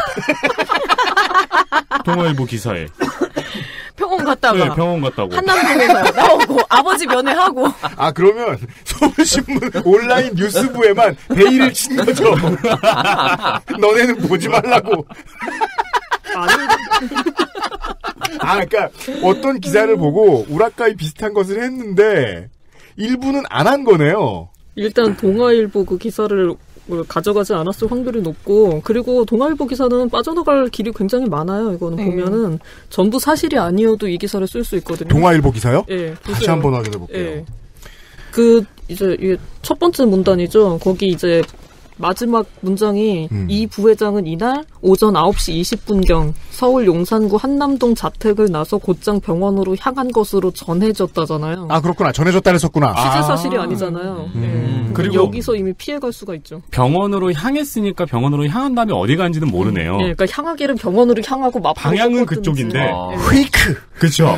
동아일보 기사에. 병원 갔다가. 네, 병원 갔다고. 한남동에서 나오고 아버지 면회하고. 아 그러면 서울신문 온라인 뉴스부에만 베일을 친 거죠. 너네는 보지 말라고. 그러니까 어떤 기사를 보고 우라카이 비슷한 것을 했는데 일부는 안 한 거네요. 일단 동아일보 그 기사를 가져가지 않았을 확률이 높고, 그리고 동아일보 기사는 빠져나갈 길이 굉장히 많아요. 이거는 보면은 전부 사실이 아니어도 이 기사를 쓸 수 있거든요. 동아일보 기사요? 예. 다시 한번 확인해 볼게요. 예. 이제 이게 첫 번째 문단이죠. 거기 이제 마지막 문장이 이 부회장은 이날 오전 9시 20분경 서울 용산구 한남동 자택을 나서 곧장 병원으로 향한 것으로 전해졌다잖아요. 아 그렇구나. 전해졌다를 썼구나. 취재 사실이 아니잖아요. 그리고 여기서 이미 피해갈 수가 있죠. 병원으로 향했으니까 병원으로 향한 다음에 어디 간지는 모르네요. 예, 그러니까 향하기를 병원으로 향하고 방향은 그쪽인데 페이크. 그렇죠.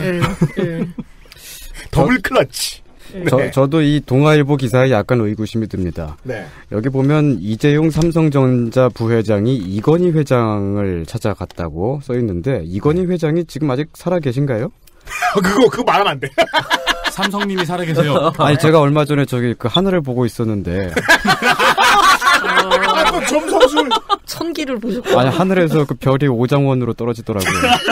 더블 클러치. 네. 저도 이 동아일보 기사에 약간 의구심이 듭니다. 네. 여기 보면 이재용 삼성전자 부회장이 이건희 회장을 찾아갔다고 써 있는데 이건희 회장이 지금 아직 살아 계신가요? 그거 말하면 안 돼. 삼성님이 살아 계세요. 아니 제가 얼마 전에 저기 그 하늘을 보고 있었는데 점성술 천기를 보셨고 아니 하늘에서 그 별이 오장원으로 떨어지더라고요.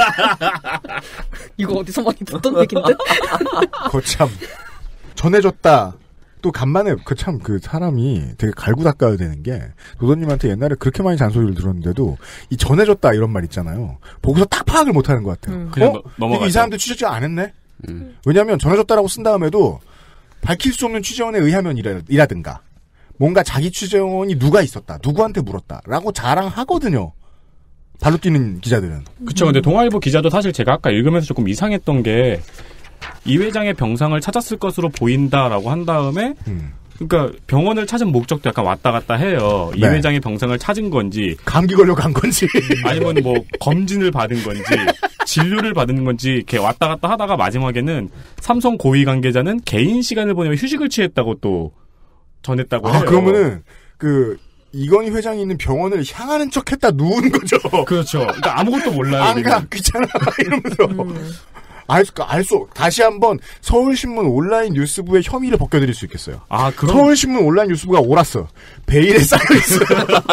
이거 어디서 많이 듣던 얘긴데? 거참 전해줬다. 또 간만에 그 사람이 되게 갈고 닦아야 되는 게 도도님한테 옛날에 그렇게 많이 잔소리를 들었는데도 이 전해줬다 이런 말 있잖아요. 보고서 딱 파악을 못하는 것 같아요. 그냥 넘어가죠. 이거 이 사람들 취재 안 했네. 왜냐하면 전해줬다라고 쓴 다음에도 밝힐 수 없는 취재원에 의하면이라든가 뭔가 자기 취재원이 누가 있었다, 누구한테 물었다라고 자랑하거든요. 발로 뛰는 기자들은. 그쵸. 근데 동아일보 기자도 사실 제가 아까 읽으면서 조금 이상했던 게 이 회장의 병상을 찾았을 것으로 보인다라고 한 다음에 그러니까 병원을 찾은 목적도 약간 왔다 갔다 해요. 이 회장의 병상을 찾은 건지 감기 걸려 간 건지 아니면 뭐 검진을 받은 건지 진료를 받은 건지 이렇게 왔다 갔다 하다가 마지막에는 삼성 고위 관계자는 개인 시간을 보내며 휴식을 취했다고 또 전했다고 해요. 그러면은 이건희 회장이 있는 병원을 향하는 척했다 누운 거죠. 그렇죠. 그러니까 아무것도 몰라요. 안 가, 귀찮아 이러면서. 다시 한번 서울신문 온라인 뉴스부의 혐의를 벗겨드릴 수 있겠어요. 그럼 서울신문 온라인 뉴스부가 옳았어. 베일에 쌓여있어.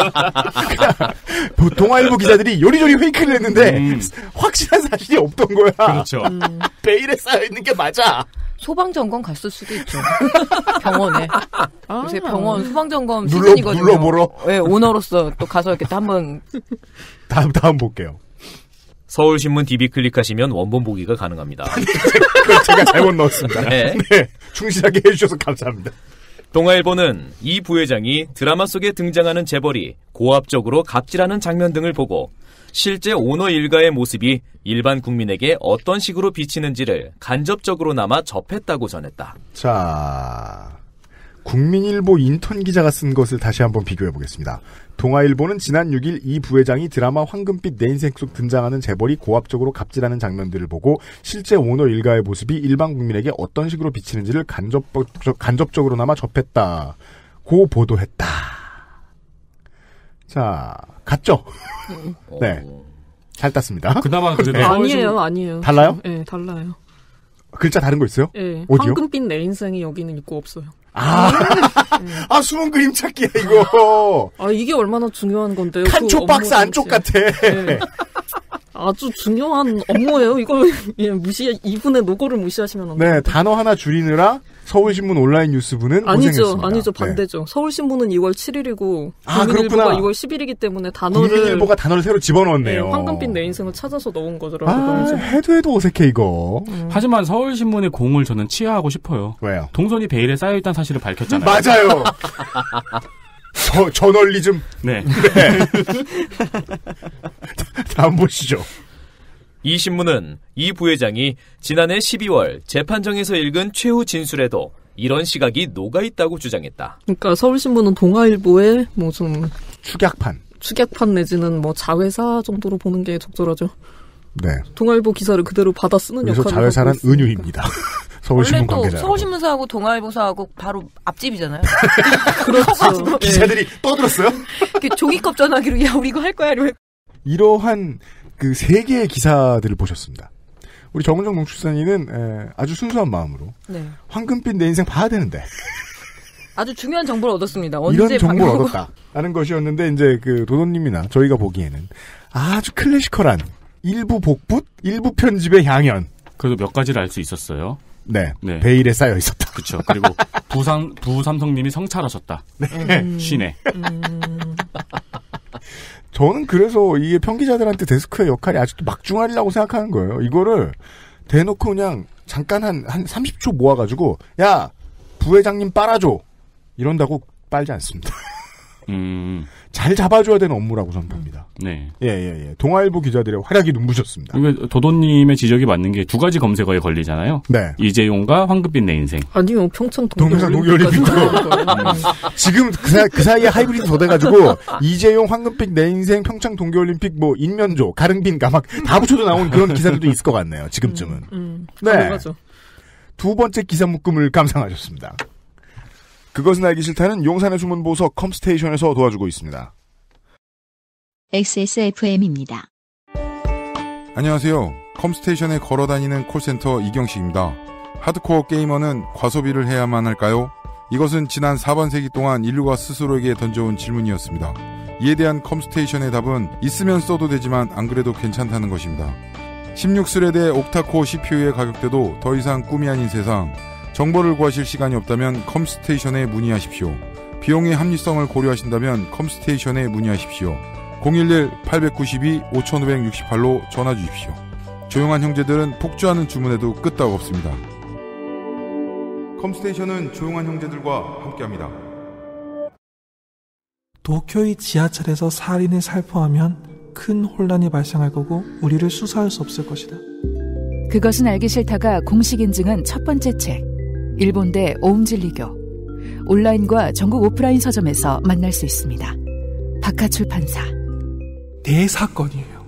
동아일보 기자들이 요리조리 페이크를 했는데 확실한 사실이 없던 거야. 그렇죠. 베일에 쌓여있는 게 맞아. 소방점검 갔을 수도 있죠. 병원에. 요새 병원 소방점검 시즌이거든요. 눌러보러? 네, 오너로서 또 가서 이렇게 한번. 다음 볼게요. 서울신문 DB 클릭하시면 원본 보기가 가능합니다. 제가 잘못 넣었습니다. 네. 충실하게 해주셔서 감사합니다. 동아일보는 이 부회장이 드라마 속에 등장하는 재벌이 고압적으로 갑질하는 장면 등을 보고 실제 오너 일가의 모습이 일반 국민에게 어떤 식으로 비치는지를 간접적으로나마 접했다고 전했다. 자, 국민일보 인턴 기자가 쓴 것을 다시 한번 비교해보겠습니다. 동아일보는 지난 6일 이 부회장이 드라마 황금빛 내 인생 속 등장하는 재벌이 고압적으로 갑질하는 장면들을 보고 실제 오너 일가의 모습이 일반 국민에게 어떤 식으로 비치는지를 간접적으로나마 접했다고 보도했다. 자, 같죠? 네. 잘 땄습니다. 그나마 그래도 아니에요. 달라요? 네, 달라요. 글자 다른 거 있어요? 네. 어디요? 황금빛 내 인생이 여기는 있고 없어요. 숨은 그림 찾기야, 이거. 이게 얼마나 중요한 건데요. 칸초 박스 안쪽 같아. 네. 아주 중요한 업무예요. 이거 이분의 노고를 무시하시면 안 돼요. 네, 단어 하나 줄이느라 서울신문 온라인 뉴스부는 고생했습니다. 아니죠. 반대죠. 네. 서울신문은 2월 7일이고 국민일보가 2월 10일이기 때문에 국민일보가 단어를 새로 집어넣었네요. 네, 황금빛 내 인생을 찾아서 넣은 거더라고요. 해도 어색해 이거. 하지만 서울신문의 공을 저는 치하하고 싶어요. 왜요? 동선이 베일에 쌓여있다는 사실을 밝혔잖아요. 맞아요. 저널리즘. 네. 다음 보시죠. 이 신문은 이 부회장이 지난해 12월 재판정에서 읽은 최후 진술에도 이런 시각이 녹아있다고 주장했다. 그러니까 서울신문은 동아일보의 좀 축약판 내지는 자회사 정도로 보는 게 적절하죠. 네. 동아일보 기사를 그대로 받아 쓰는 역할을 하고 자회사는 은유입니다. 서울신문 관계자. 원래 또 서울신문사하고 동아일보사하고 바로 앞집이잖아요. 그렇죠. 기자들이 떠들었어요? 종이컵 전화기로 야 우리 이거 할 거야. 이러한 세 개의 기사들을 보셨습니다. 우리 정은정 농축산인은 아주 순수한 마음으로 황금빛 내 인생 봐야 되는데 아주 중요한 정보를 얻었습니다. 이런 정보를 얻었다라는 것이었는데 이제 도도님이나 저희가 보기에는 아주 클래시컬한 일부 복붙, 일부 편집의 향연. 그래도 몇 가지를 알 수 있었어요. 네. 베일에 쌓여 있었다. 그렇죠. 그리고 부삼성님이 성찰하셨다. 네. 쉬네. 저는 그래서 이게 편기자들한테 데스크의 역할이 아직도 막중하리라고 생각하는 거예요. 이거를 대놓고 그냥 잠깐 한 30초 모아가지고 야 부회장님 빨아줘 이런다고 빨지 않습니다. 잘 잡아줘야 되는 업무라고 저는 봅니다. 네. 예. 동아일보 기자들의 활약이 눈부셨습니다. 이게 도도님의 지적이 맞는 게 두 가지 검색어에 걸리잖아요. 네. 이재용과 황금빛 내 인생. 아니요, 평창 동계올림픽도. 지금 그 사이에 하이브리드 더 돼가지고 이재용, 황금빛 내 인생, 평창 동계올림픽, 인면조, 가릉빈 가막 다 붙여도 나온 그런 기사들도 있을 것 같네요. 지금쯤은. 네. 맞아. 두 번째 기사 묶음을 감상하셨습니다. 그것은 알기 싫다는 용산의 숨은 보석 컴스테이션에서 도와주고 있습니다. XSFM입니다. 안녕하세요. 컴스테이션에 걸어다니는 콜센터 이경식입니다. 하드코어 게이머는 과소비를 해야만 할까요? 이것은 지난 4반세기 동안 인류가 스스로에게 던져온 질문이었습니다. 이에 대한 컴스테이션의 답은 있으면 써도 되지만 안 그래도 괜찮다는 것입니다. 16스레드의 옥타코어 CPU의 가격대도 더 이상 꿈이 아닌 세상. 정보를 구하실 시간이 없다면 컴스테이션에 문의하십시오. 비용의 합리성을 고려하신다면 컴스테이션에 문의하십시오. 011-892-5568로 전화 주십시오. 조용한 형제들은 폭주하는 주문에도 끄떡 없습니다. 컴스테이션은 조용한 형제들과 함께합니다. 도쿄의 지하철에서 살인을 살포하면 큰 혼란이 발생할 거고 우리를 수사할 수 없을 것이다. 그것은 알기 싫다가 공식 인증한 첫 번째 책. 일본대 오음진리교. 온라인과 전국 오프라인 서점에서 만날 수 있습니다. 박하출판사. 대사건이에요.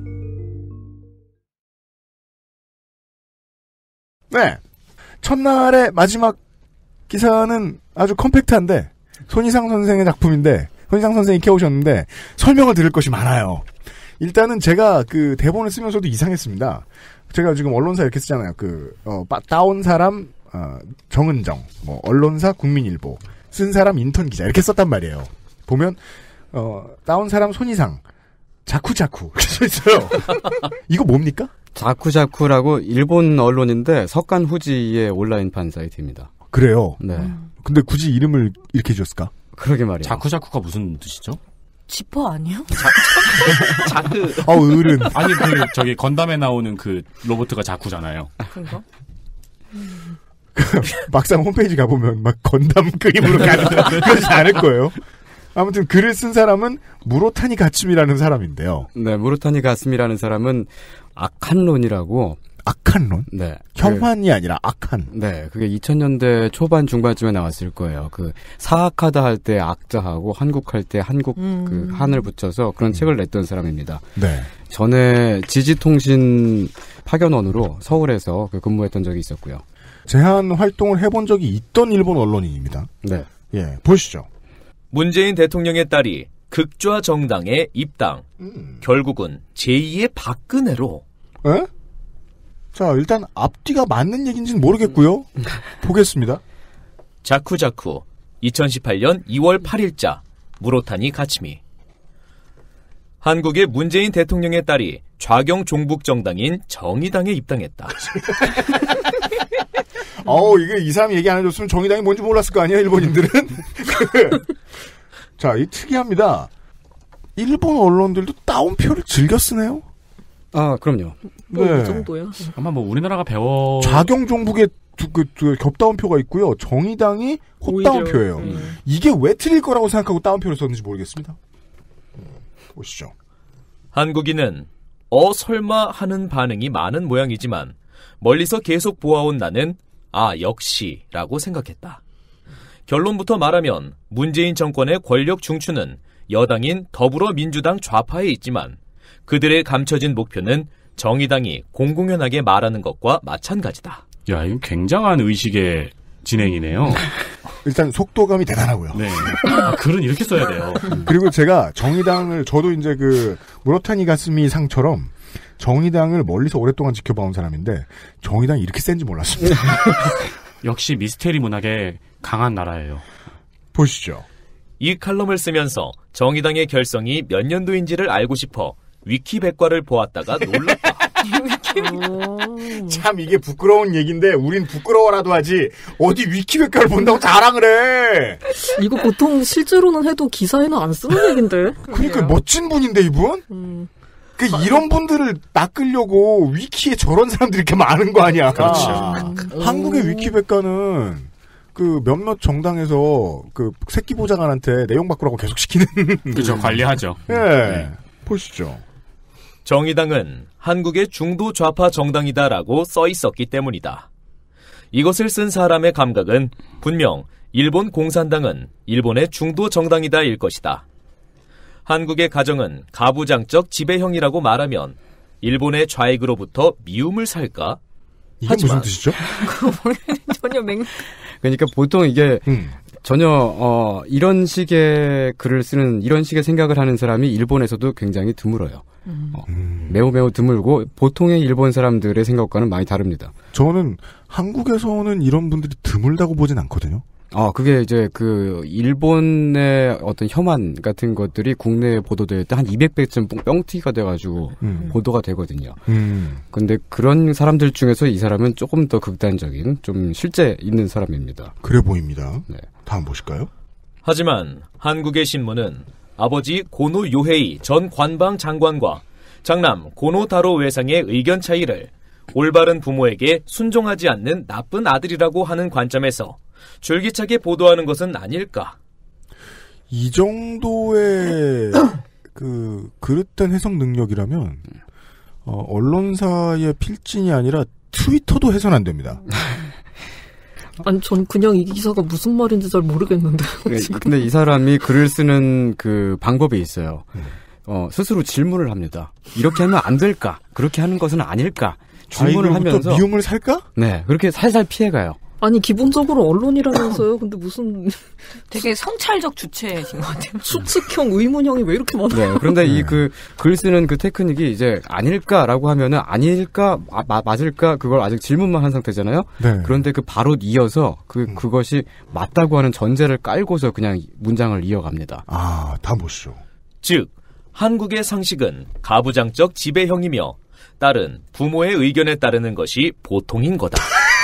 네. 첫날의 마지막 기사는 아주 컴팩트한데 손희상 선생의 작품인데 손희상 선생이 켜오셨는데 설명을 드릴 것이 많아요. 일단은 제가 그 대본을 쓰면서도 이상했습니다. 제가 지금 언론사 이렇게 쓰잖아요. 따온 사람 정은정, 뭐 언론사 국민일보, 쓴 사람 인턴 기자 이렇게 썼단 말이에요. 보면 따온 사람 손희상, 자쿠자쿠 이렇게 써 있어요. 이거 뭡니까? 자쿠자쿠라고 일본 언론인데 석간 후지의 온라인판 사이트입니다. 그래요? 네. 근데 굳이 이름을 이렇게 지었을까? 그러게 말이에요. 자쿠자쿠가 무슨 뜻이죠? 지퍼 아니요? 자크. 어른. 아니 저기 건담에 나오는 그 로봇가 자쿠잖아요. 그런가? 막상 홈페이지 가보면 막 건담 그림으로 가는 그러지 않을 거예요. 아무튼 글을 쓴 사람은 무로타니 가츠미라는 사람인데요. 네, 무로타니 가츠미라는 사람은 악한론이라고. 악한론? 네. 형환이 아니라 악한. 네, 그게 2000년대 초반 중반쯤에 나왔을 거예요. 사악하다 할 때 악자하고 한국할 때 한국 한을 붙여서 그런 책을 냈던 사람입니다. 네. 전에 지지통신 파견원으로 서울에서 근무했던 적이 있었고요. 제한 활동을 해본 적이 있던 일본 언론인입니다. 네. 예, 보시죠. 문재인 대통령의 딸이 극좌 정당에 입당. 결국은 제2의 박근혜로. 에? 자, 일단 앞뒤가 맞는 얘기인지는 모르겠고요. 보겠습니다. 자쿠자쿠 2018년 2월 8일자 무로타니 가츠미. 한국의 문재인 대통령의 딸이 좌경 종북 정당인 정의당에 입당했다. 이게 이 사람이 얘기 안 해줬으면 정의당이 뭔지 몰랐을 거 아니에요, 일본인들은? 자, 이 특이합니다. 일본 언론들도 따옴표를 즐겨 쓰네요? 아, 그럼요. 이 정도야. 아마 우리나라가 좌경 종북의 겹다운표가 있고요. 정의당이 헛다운표예요. 이게 왜 틀릴 거라고 생각하고 다운표를 썼는지 모르겠습니다. 보시죠. 한국인은 설마 하는 반응이 많은 모양이지만 멀리서 계속 보아온 나는 역시라고 생각했다. 결론부터 말하면 문재인 정권의 권력 중추는 여당인 더불어민주당 좌파에 있지만 그들의 감춰진 목표는 정의당이 공공연하게 말하는 것과 마찬가지다. 야, 이거 굉장한 의식의 진행이네요. 일단 속도감이 대단하고요. 네. 글은 이렇게 써야 돼요. 그리고 제가 정의당을 저도 이제 무로타니 가스미 상처럼 정의당을 멀리서 오랫동안 지켜봐온 사람인데 정의당이 이렇게 센지 몰랐습니다. 역시 미스테리 문학의 강한 나라예요. 보시죠. 이 칼럼을 쓰면서 정의당의 결성이 몇 년도인지를 알고 싶어 위키백과를 보았다가 놀랐다. 참 이게 부끄러운 얘기인데 우린 부끄러워라도 하지 어디 위키백과를 본다고 자랑을 해. 이거 보통 실제로는 해도 기사에는 안 쓰는 얘긴데. 그러니까 멋진 분인데 이분? 이런 분들을 낚으려고 위키에 저런 사람들이 이렇게 많은 거 아니야. 그렇죠. 한국의 위키백과는 몇몇 정당에서 새끼 보좌관한테 내용 바꾸라고 계속 시키는. 그죠, 관리하죠. 예. 네. 보시죠. 정의당은 한국의 중도 좌파 정당이다라고 써 있었기 때문이다. 이것을 쓴 사람의 감각은 분명 일본 공산당은 일본의 중도 정당이다일 것이다. 한국의 가정은 가부장적 지배형이라고 말하면 일본의 좌익으로부터 미움을 살까? 이게 무슨 뜻이죠? 전혀 그러니까 보통 이게 전혀 이런 식의 글을 쓰는 이런 식의 생각을 하는 사람이 일본에서도 굉장히 드물어요. 매우 드물고 보통의 일본 사람들의 생각과는 많이 다릅니다. 저는 한국에서는 이런 분들이 드물다고 보진 않거든요. 그게 이제 일본의 어떤 혐한 같은 것들이 국내에 보도될 때 한 200배쯤 뻥튀기가 돼가지고 보도가 되거든요. 근데 그런 사람들 중에서 이 사람은 조금 더 극단적인, 좀 실제 있는 사람입니다. 그래 보입니다. 네. 다음 보실까요? 하지만 한국의 신문은 아버지 고노 요헤이 전 관방 장관과 장남 고노 다로 외상의 의견 차이를 올바른 부모에게 순종하지 않는 나쁜 아들이라고 하는 관점에서 줄기차게 보도하는 것은 아닐까. 이 정도의 그릇된 해석 능력이라면, 언론사의 필진이 아니라 트위터도 해선 안 됩니다. 아니, 전 그냥 이 기사가 무슨 말인지 잘 모르겠는데. 근데 이 사람이 글을 쓰는 그 방법이 있어요. 스스로 질문을 합니다. 이렇게 하면 안 될까? 그렇게 하는 것은 아닐까? 질문을 하면서. 미움을 살까? 네, 그렇게 살살 피해가요. 아니, 기본적으로 언론이라면서요. 근데 무슨. 되게 성찰적 주체이신 것 같아요. 수측형, 의문형이 왜 이렇게 많아요? 네, 그런데 이 글 쓰는 그 테크닉이 이제 아닐까라고 하면은 아닐까, 맞을까, 그걸 아직 질문만 한 상태잖아요? 네. 그런데 바로 이어서 그것이 맞다고 하는 전제를 깔고서 그냥 문장을 이어갑니다. 아, 다 보시죠. 즉, 한국의 상식은 가부장적 지배형이며, 딸은 부모의 의견에 따르는 것이 보통인 거다.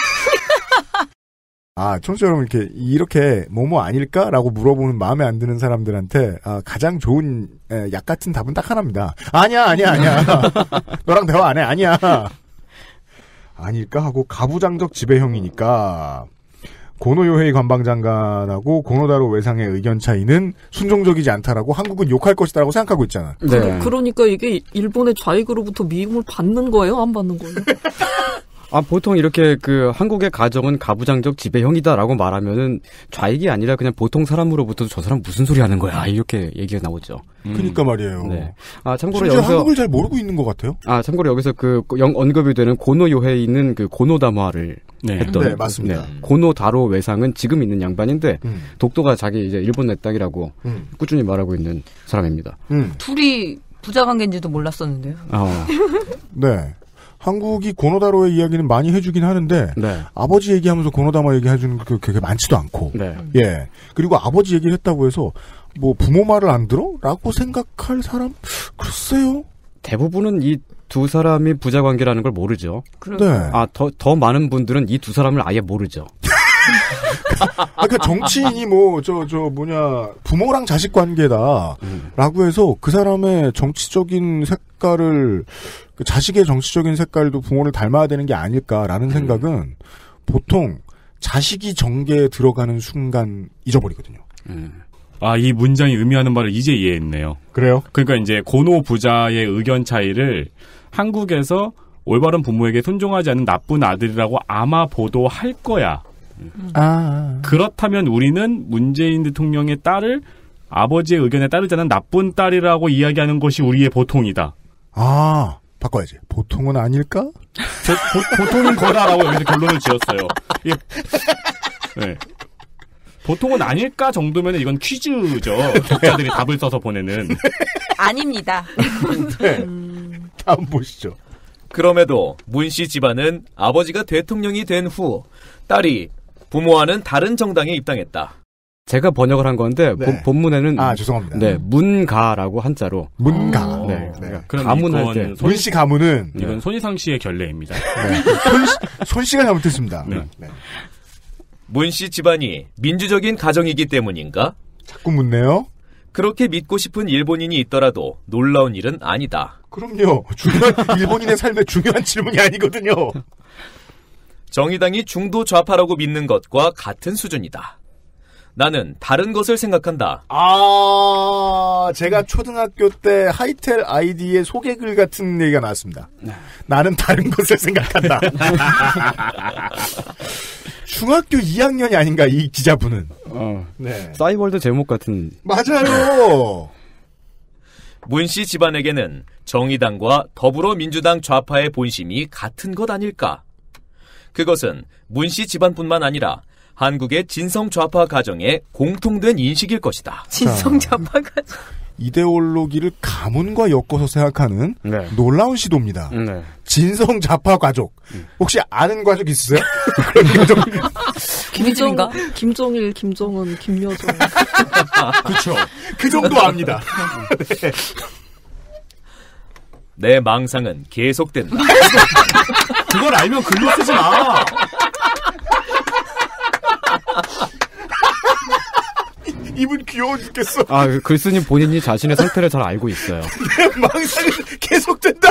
청취자 여러분, 이렇게 뭐뭐 아닐까라고 물어보는 마음에 안 드는 사람들한테, 가장 좋은, 약 같은 답은 딱 하나입니다. 아니야. 너랑 대화 안 해. 아니야. 아닐까 하고 가부장적 지배형이니까, 고노요헤이 관방장관하고 고노다로 외상의 의견 차이는 순종적이지 않다라고 한국은 욕할 것이다라고 생각하고 있잖아. 네. 그러니까 이게 일본의 좌익으로부터 미움을 받는 거예요? 안 받는 거예요? 보통 이렇게 한국의 가정은 가부장적 지배형이다라고 말하면은 좌익이 아니라 그냥 보통 사람으로부터 저 사람 무슨 소리 하는 거야 이렇게 얘기가 나오죠. 그러니까 말이에요. 네. 참고로 심지어 여기서 한국을 잘 모르고 있는 것 같아요. 참고로 여기서 언급이 되는 고노요헤에 있는 고노다마를 했던. 네, 맞습니다. 고노다로 외상은 지금 있는 양반인데 독도가 자기 이제 일본 내 땅이라고 꾸준히 말하고 있는 사람입니다. 둘이 부자 관계인지도 몰랐었는데요. 네. 한국이 고노다로의 이야기는 많이 해주긴 하는데 네. 아버지 얘기하면서 고노다마 얘기해주는 게 그렇게 많지도 않고 네. 예 그리고 아버지 얘기를 했다고 해서 뭐 부모 말을 안 들어? 라고 생각할 사람? 글쎄요. 대부분은 이 두 사람이 부자 관계라는 걸 모르죠. 네. 더 많은 분들은 이 두 사람을 아예 모르죠. 그러니까 정치인이 부모랑 자식 관계다라고 해서 그 사람의 정치적인 색깔을 자식의 정치적인 색깔도 부모를 닮아야 되는 게 아닐까라는 생각은 보통 자식이 정계에 들어가는 순간 잊어버리거든요. 이 문장이 의미하는 바를 이제 이해했네요. 그래요? 그러니까 이제 고노 부자의 의견 차이를 한국에서 올바른 부모에게 순종하지 않는 나쁜 아들이라고 아마 보도할 거야. 그렇다면 우리는 문재인 대통령의 딸을 아버지의 의견에 따르지 않는 나쁜 딸이라고 이야기하는 것이 우리의 보통이다. 바꿔야지. 보통은 아닐까? 보통은 거다라고 여기서 결론을 지었어요. 네. 보통은 아닐까 정도면 이건 퀴즈죠. 독자들이 답을 써서 보내는. 아닙니다. 네. 다음 보시죠. 그럼에도 문씨 집안은 아버지가 대통령이 된 후 딸이 부모와는 다른 정당에 입당했다. 제가 번역을 한 건데 네. 본문에는 죄송합니다. 네, 문가라고 한자로. 문가. 네. 그럼 가문할 때 문씨 가문은 이건 손희상 씨의 결례입니다. 네. 손씨가 잘못했습니다. 네. 문씨 집안이 민주적인 가정이기 때문인가? 자꾸 묻네요. 그렇게 믿고 싶은 일본인이 있더라도 놀라운 일은 아니다. 그럼요. 중요한 일본인의 삶의 중요한 질문이 아니거든요. 정의당이 중도 좌파라고 믿는 것과 같은 수준이다. 나는 다른 것을 생각한다. 제가 초등학교 때 하이텔 아이디의 소개글 같은 얘기가 나왔습니다. 나는 다른 것을 생각한다. 중학교 2학년이 아닌가 이 기자분은. 네. 싸이월드 제목 같은. 맞아요. 문씨 집안에게는 정의당과 더불어민주당 좌파의 본심이 같은 것 아닐까? 그것은 문씨 집안뿐만 아니라 한국의 진성 좌파 가정의 공통된 인식일 것이다. 진성 좌파 가정. 이데올로기를 가문과 엮어서 생각하는 놀라운 시도입니다. 진성 좌파 가족. 혹시 아는 가족 있으세요? 그런 가족. 김희준인가? 김정일, 김정은, 김여정. 그렇죠. 그 정도 압니다. 네. 내 망상은 계속된다. 그걸 알면 글로 쓰지 마. 이분 귀여워 죽겠어. 글쓰님 본인이 자신의 상태를 잘 알고 있어요. 내 망상은 계속된다.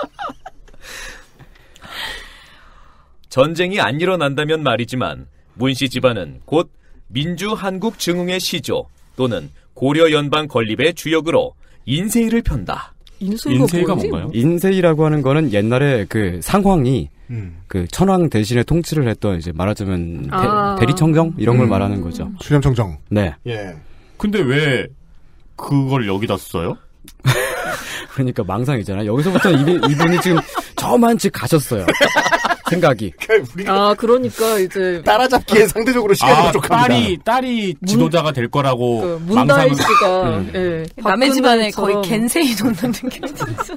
전쟁이 안 일어난다면 말이지만 문씨 집안은 곧 민주 한국 증흥의 시조 또는 고려 연방 건립의 주역으로 인세이를 편다. 인세이가 뭔가요? 인세이라고 하는 거는 옛날에 그 상황이 그 천황 대신에 통치를 했던 이제 말하자면 대리청정 이런 걸 말하는 거죠. 수렴청정. 네. 예. 근데 왜 그걸 여기다 써요? 그러니까 망상이잖아요. 여기서부터 이분이 지금 저만치 가셨어요. 생각이. 그러니까 이제 따라잡기에 상대적으로 시간이 부족합니다. 딸이 지도자가 될 거라고 문다희 씨가 남의 집안에 거의 겐세이 놓는 느낌이 들어서.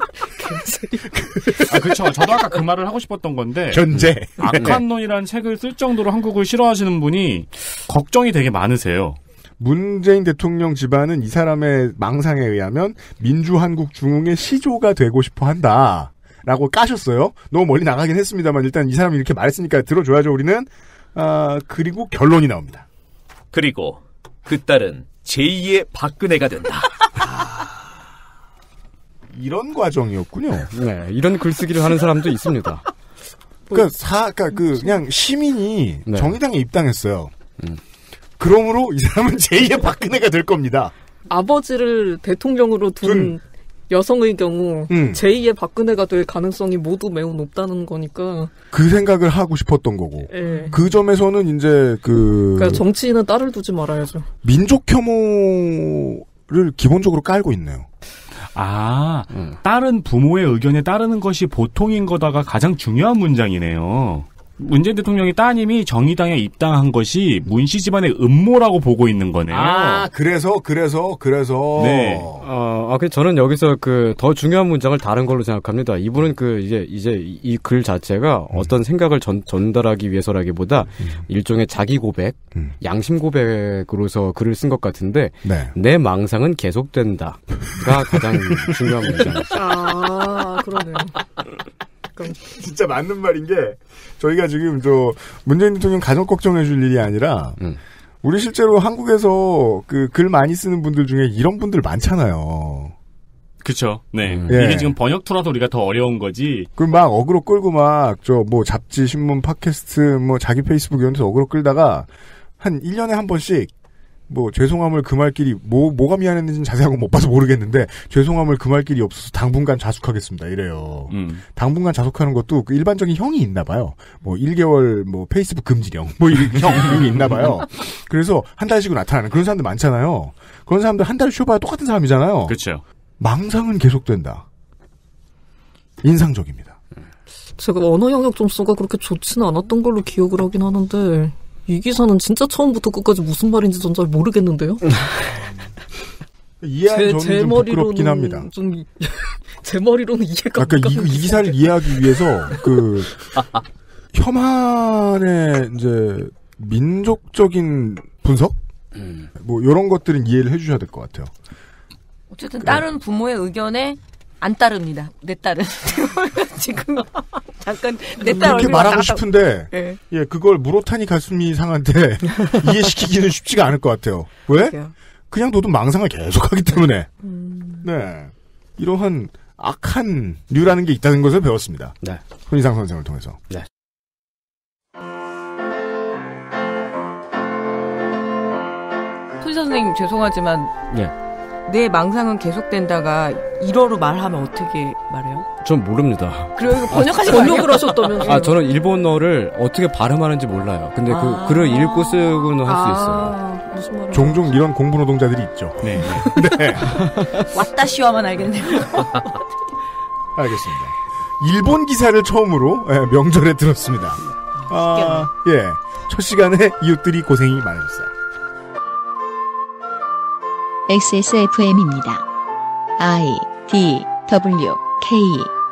그렇죠. 저도 아까 그 말을 하고 싶었던 건데 견제. 악한론이라는 책을 쓸 정도로 한국을 싫어하시는 분이 걱정이 되게 많으세요. 문재인 대통령 집안은 이 사람의 망상에 의하면 민주한국 중흥의 시조가 되고 싶어 한다. 라고 까셨어요. 너무 멀리 나가긴 했습니다만 일단 이 사람이 이렇게 말했으니까 들어줘야죠 우리는. 그리고 결론이 나옵니다. 그리고 그 딸은 제2의 박근혜가 된다. 이런 과정이었군요. 네, 이런 글쓰기를 하는 사람도 있습니다. 그러니까 그냥 시민이 정의당에 입당했어요. 그러므로 이 사람은 제2의 박근혜가 될 겁니다. 아버지를 대통령으로 둔 여성의 경우 제2의 박근혜가 될 가능성이 모두 매우 높다는 거니까 그 생각을 하고 싶었던 거고 그 점에서는 이제 그러니까 정치인은 딸을 두지 말아야죠. 민족 혐오를 기본적으로 깔고 있네요. 딸은 부모의 의견에 따르는 것이 보통인 거다가 가장 중요한 문장이네요. 문재인 대통령이 따님이 정의당에 입당한 것이 문씨 집안의 음모라고 보고 있는 거네요. 그래서. 네. 저는 여기서 더 중요한 문장을 다른 걸로 생각합니다. 이분은 이제 이 글 자체가 어떤 생각을 전달하기 위해서라기보다 일종의 자기 고백, 양심 고백으로서 글을 쓴 것 같은데, 내 망상은 계속된다가 가장 중요한 문장이죠. 그러네요. 진짜 맞는 말인 게 저희가 지금 문재인 대통령 가족 걱정해줄 일이 아니라 우리 실제로 한국에서 글 많이 쓰는 분들 중에 이런 분들 많잖아요. 그쵸. 네. 이게 지금 번역투라서 우리가 더 어려운 거지. 막 어그로 끌고 잡지, 신문, 팟캐스트, 자기 페이스북 이런 데서 어그로 끌다가 한 1년에 한 번씩 죄송함을 금할 길이, 뭐가 미안했는지는 자세하고 못 봐서 모르겠는데, 죄송함을 금할 길이 없어서 당분간 자숙하겠습니다. 이래요. 당분간 자숙하는 것도 일반적인 형이 있나 봐요. 1개월, 페이스북 금지령, 형이 있나 봐요. 그래서 한 달 쉬고 나타나는 그런 사람들 많잖아요. 그런 사람들 한 달 쉬어봐야 똑같은 사람이잖아요. 그렇죠. 망상은 계속된다. 인상적입니다. 제가 언어 영역 점수가 그렇게 좋지는 않았던 걸로 기억을 하긴 하는데, 이 기사는 진짜 처음부터 끝까지 무슨 말인지 전 잘 모르겠는데요. 이해하는 저는 좀 부끄럽긴 합니다. 제 머리로는 이해가 안 가요. 이 기사를 이해하기 위해서 혐한의 이제 민족적인 분석, 이런 것들은 이해를 해주셔야 될 것 같아요. 어쨌든 딸은 부모의 의견에 안 따릅니다. 내 딸은 지금 잠깐 내 딸 그렇게 말하고 싶은데 네. 그걸 무로타니 가슴이 상한테 이해시키기는 쉽지가 않을 것 같아요. 왜? 그냥 너도 망상을 계속하기 때문에. 네, 이러한 악한 류라는 게 있다는 것을 배웠습니다. 네. 손희상 선생을 통해서. 네. 손희상 선생님 죄송하지만 내 망상은 계속된다가 1어로 말하면 어떻게 말해요? 전 모릅니다. 그리고 이거 번역을 하셨다면서요? 저는 일본어를 어떻게 발음하는지 몰라요. 근데 그 글을 읽고 쓰고는 할 수 있어요. 무슨 말이야? 종종 이런 공부 노동자들이 있죠. 네. 네. 왔다시와만 알겠네요. 알겠습니다. 일본 기사를 처음으로 명절에 들었습니다. 첫 시간에 이웃들이 고생이 많으셨어요. XSFM입니다. I, D, W, K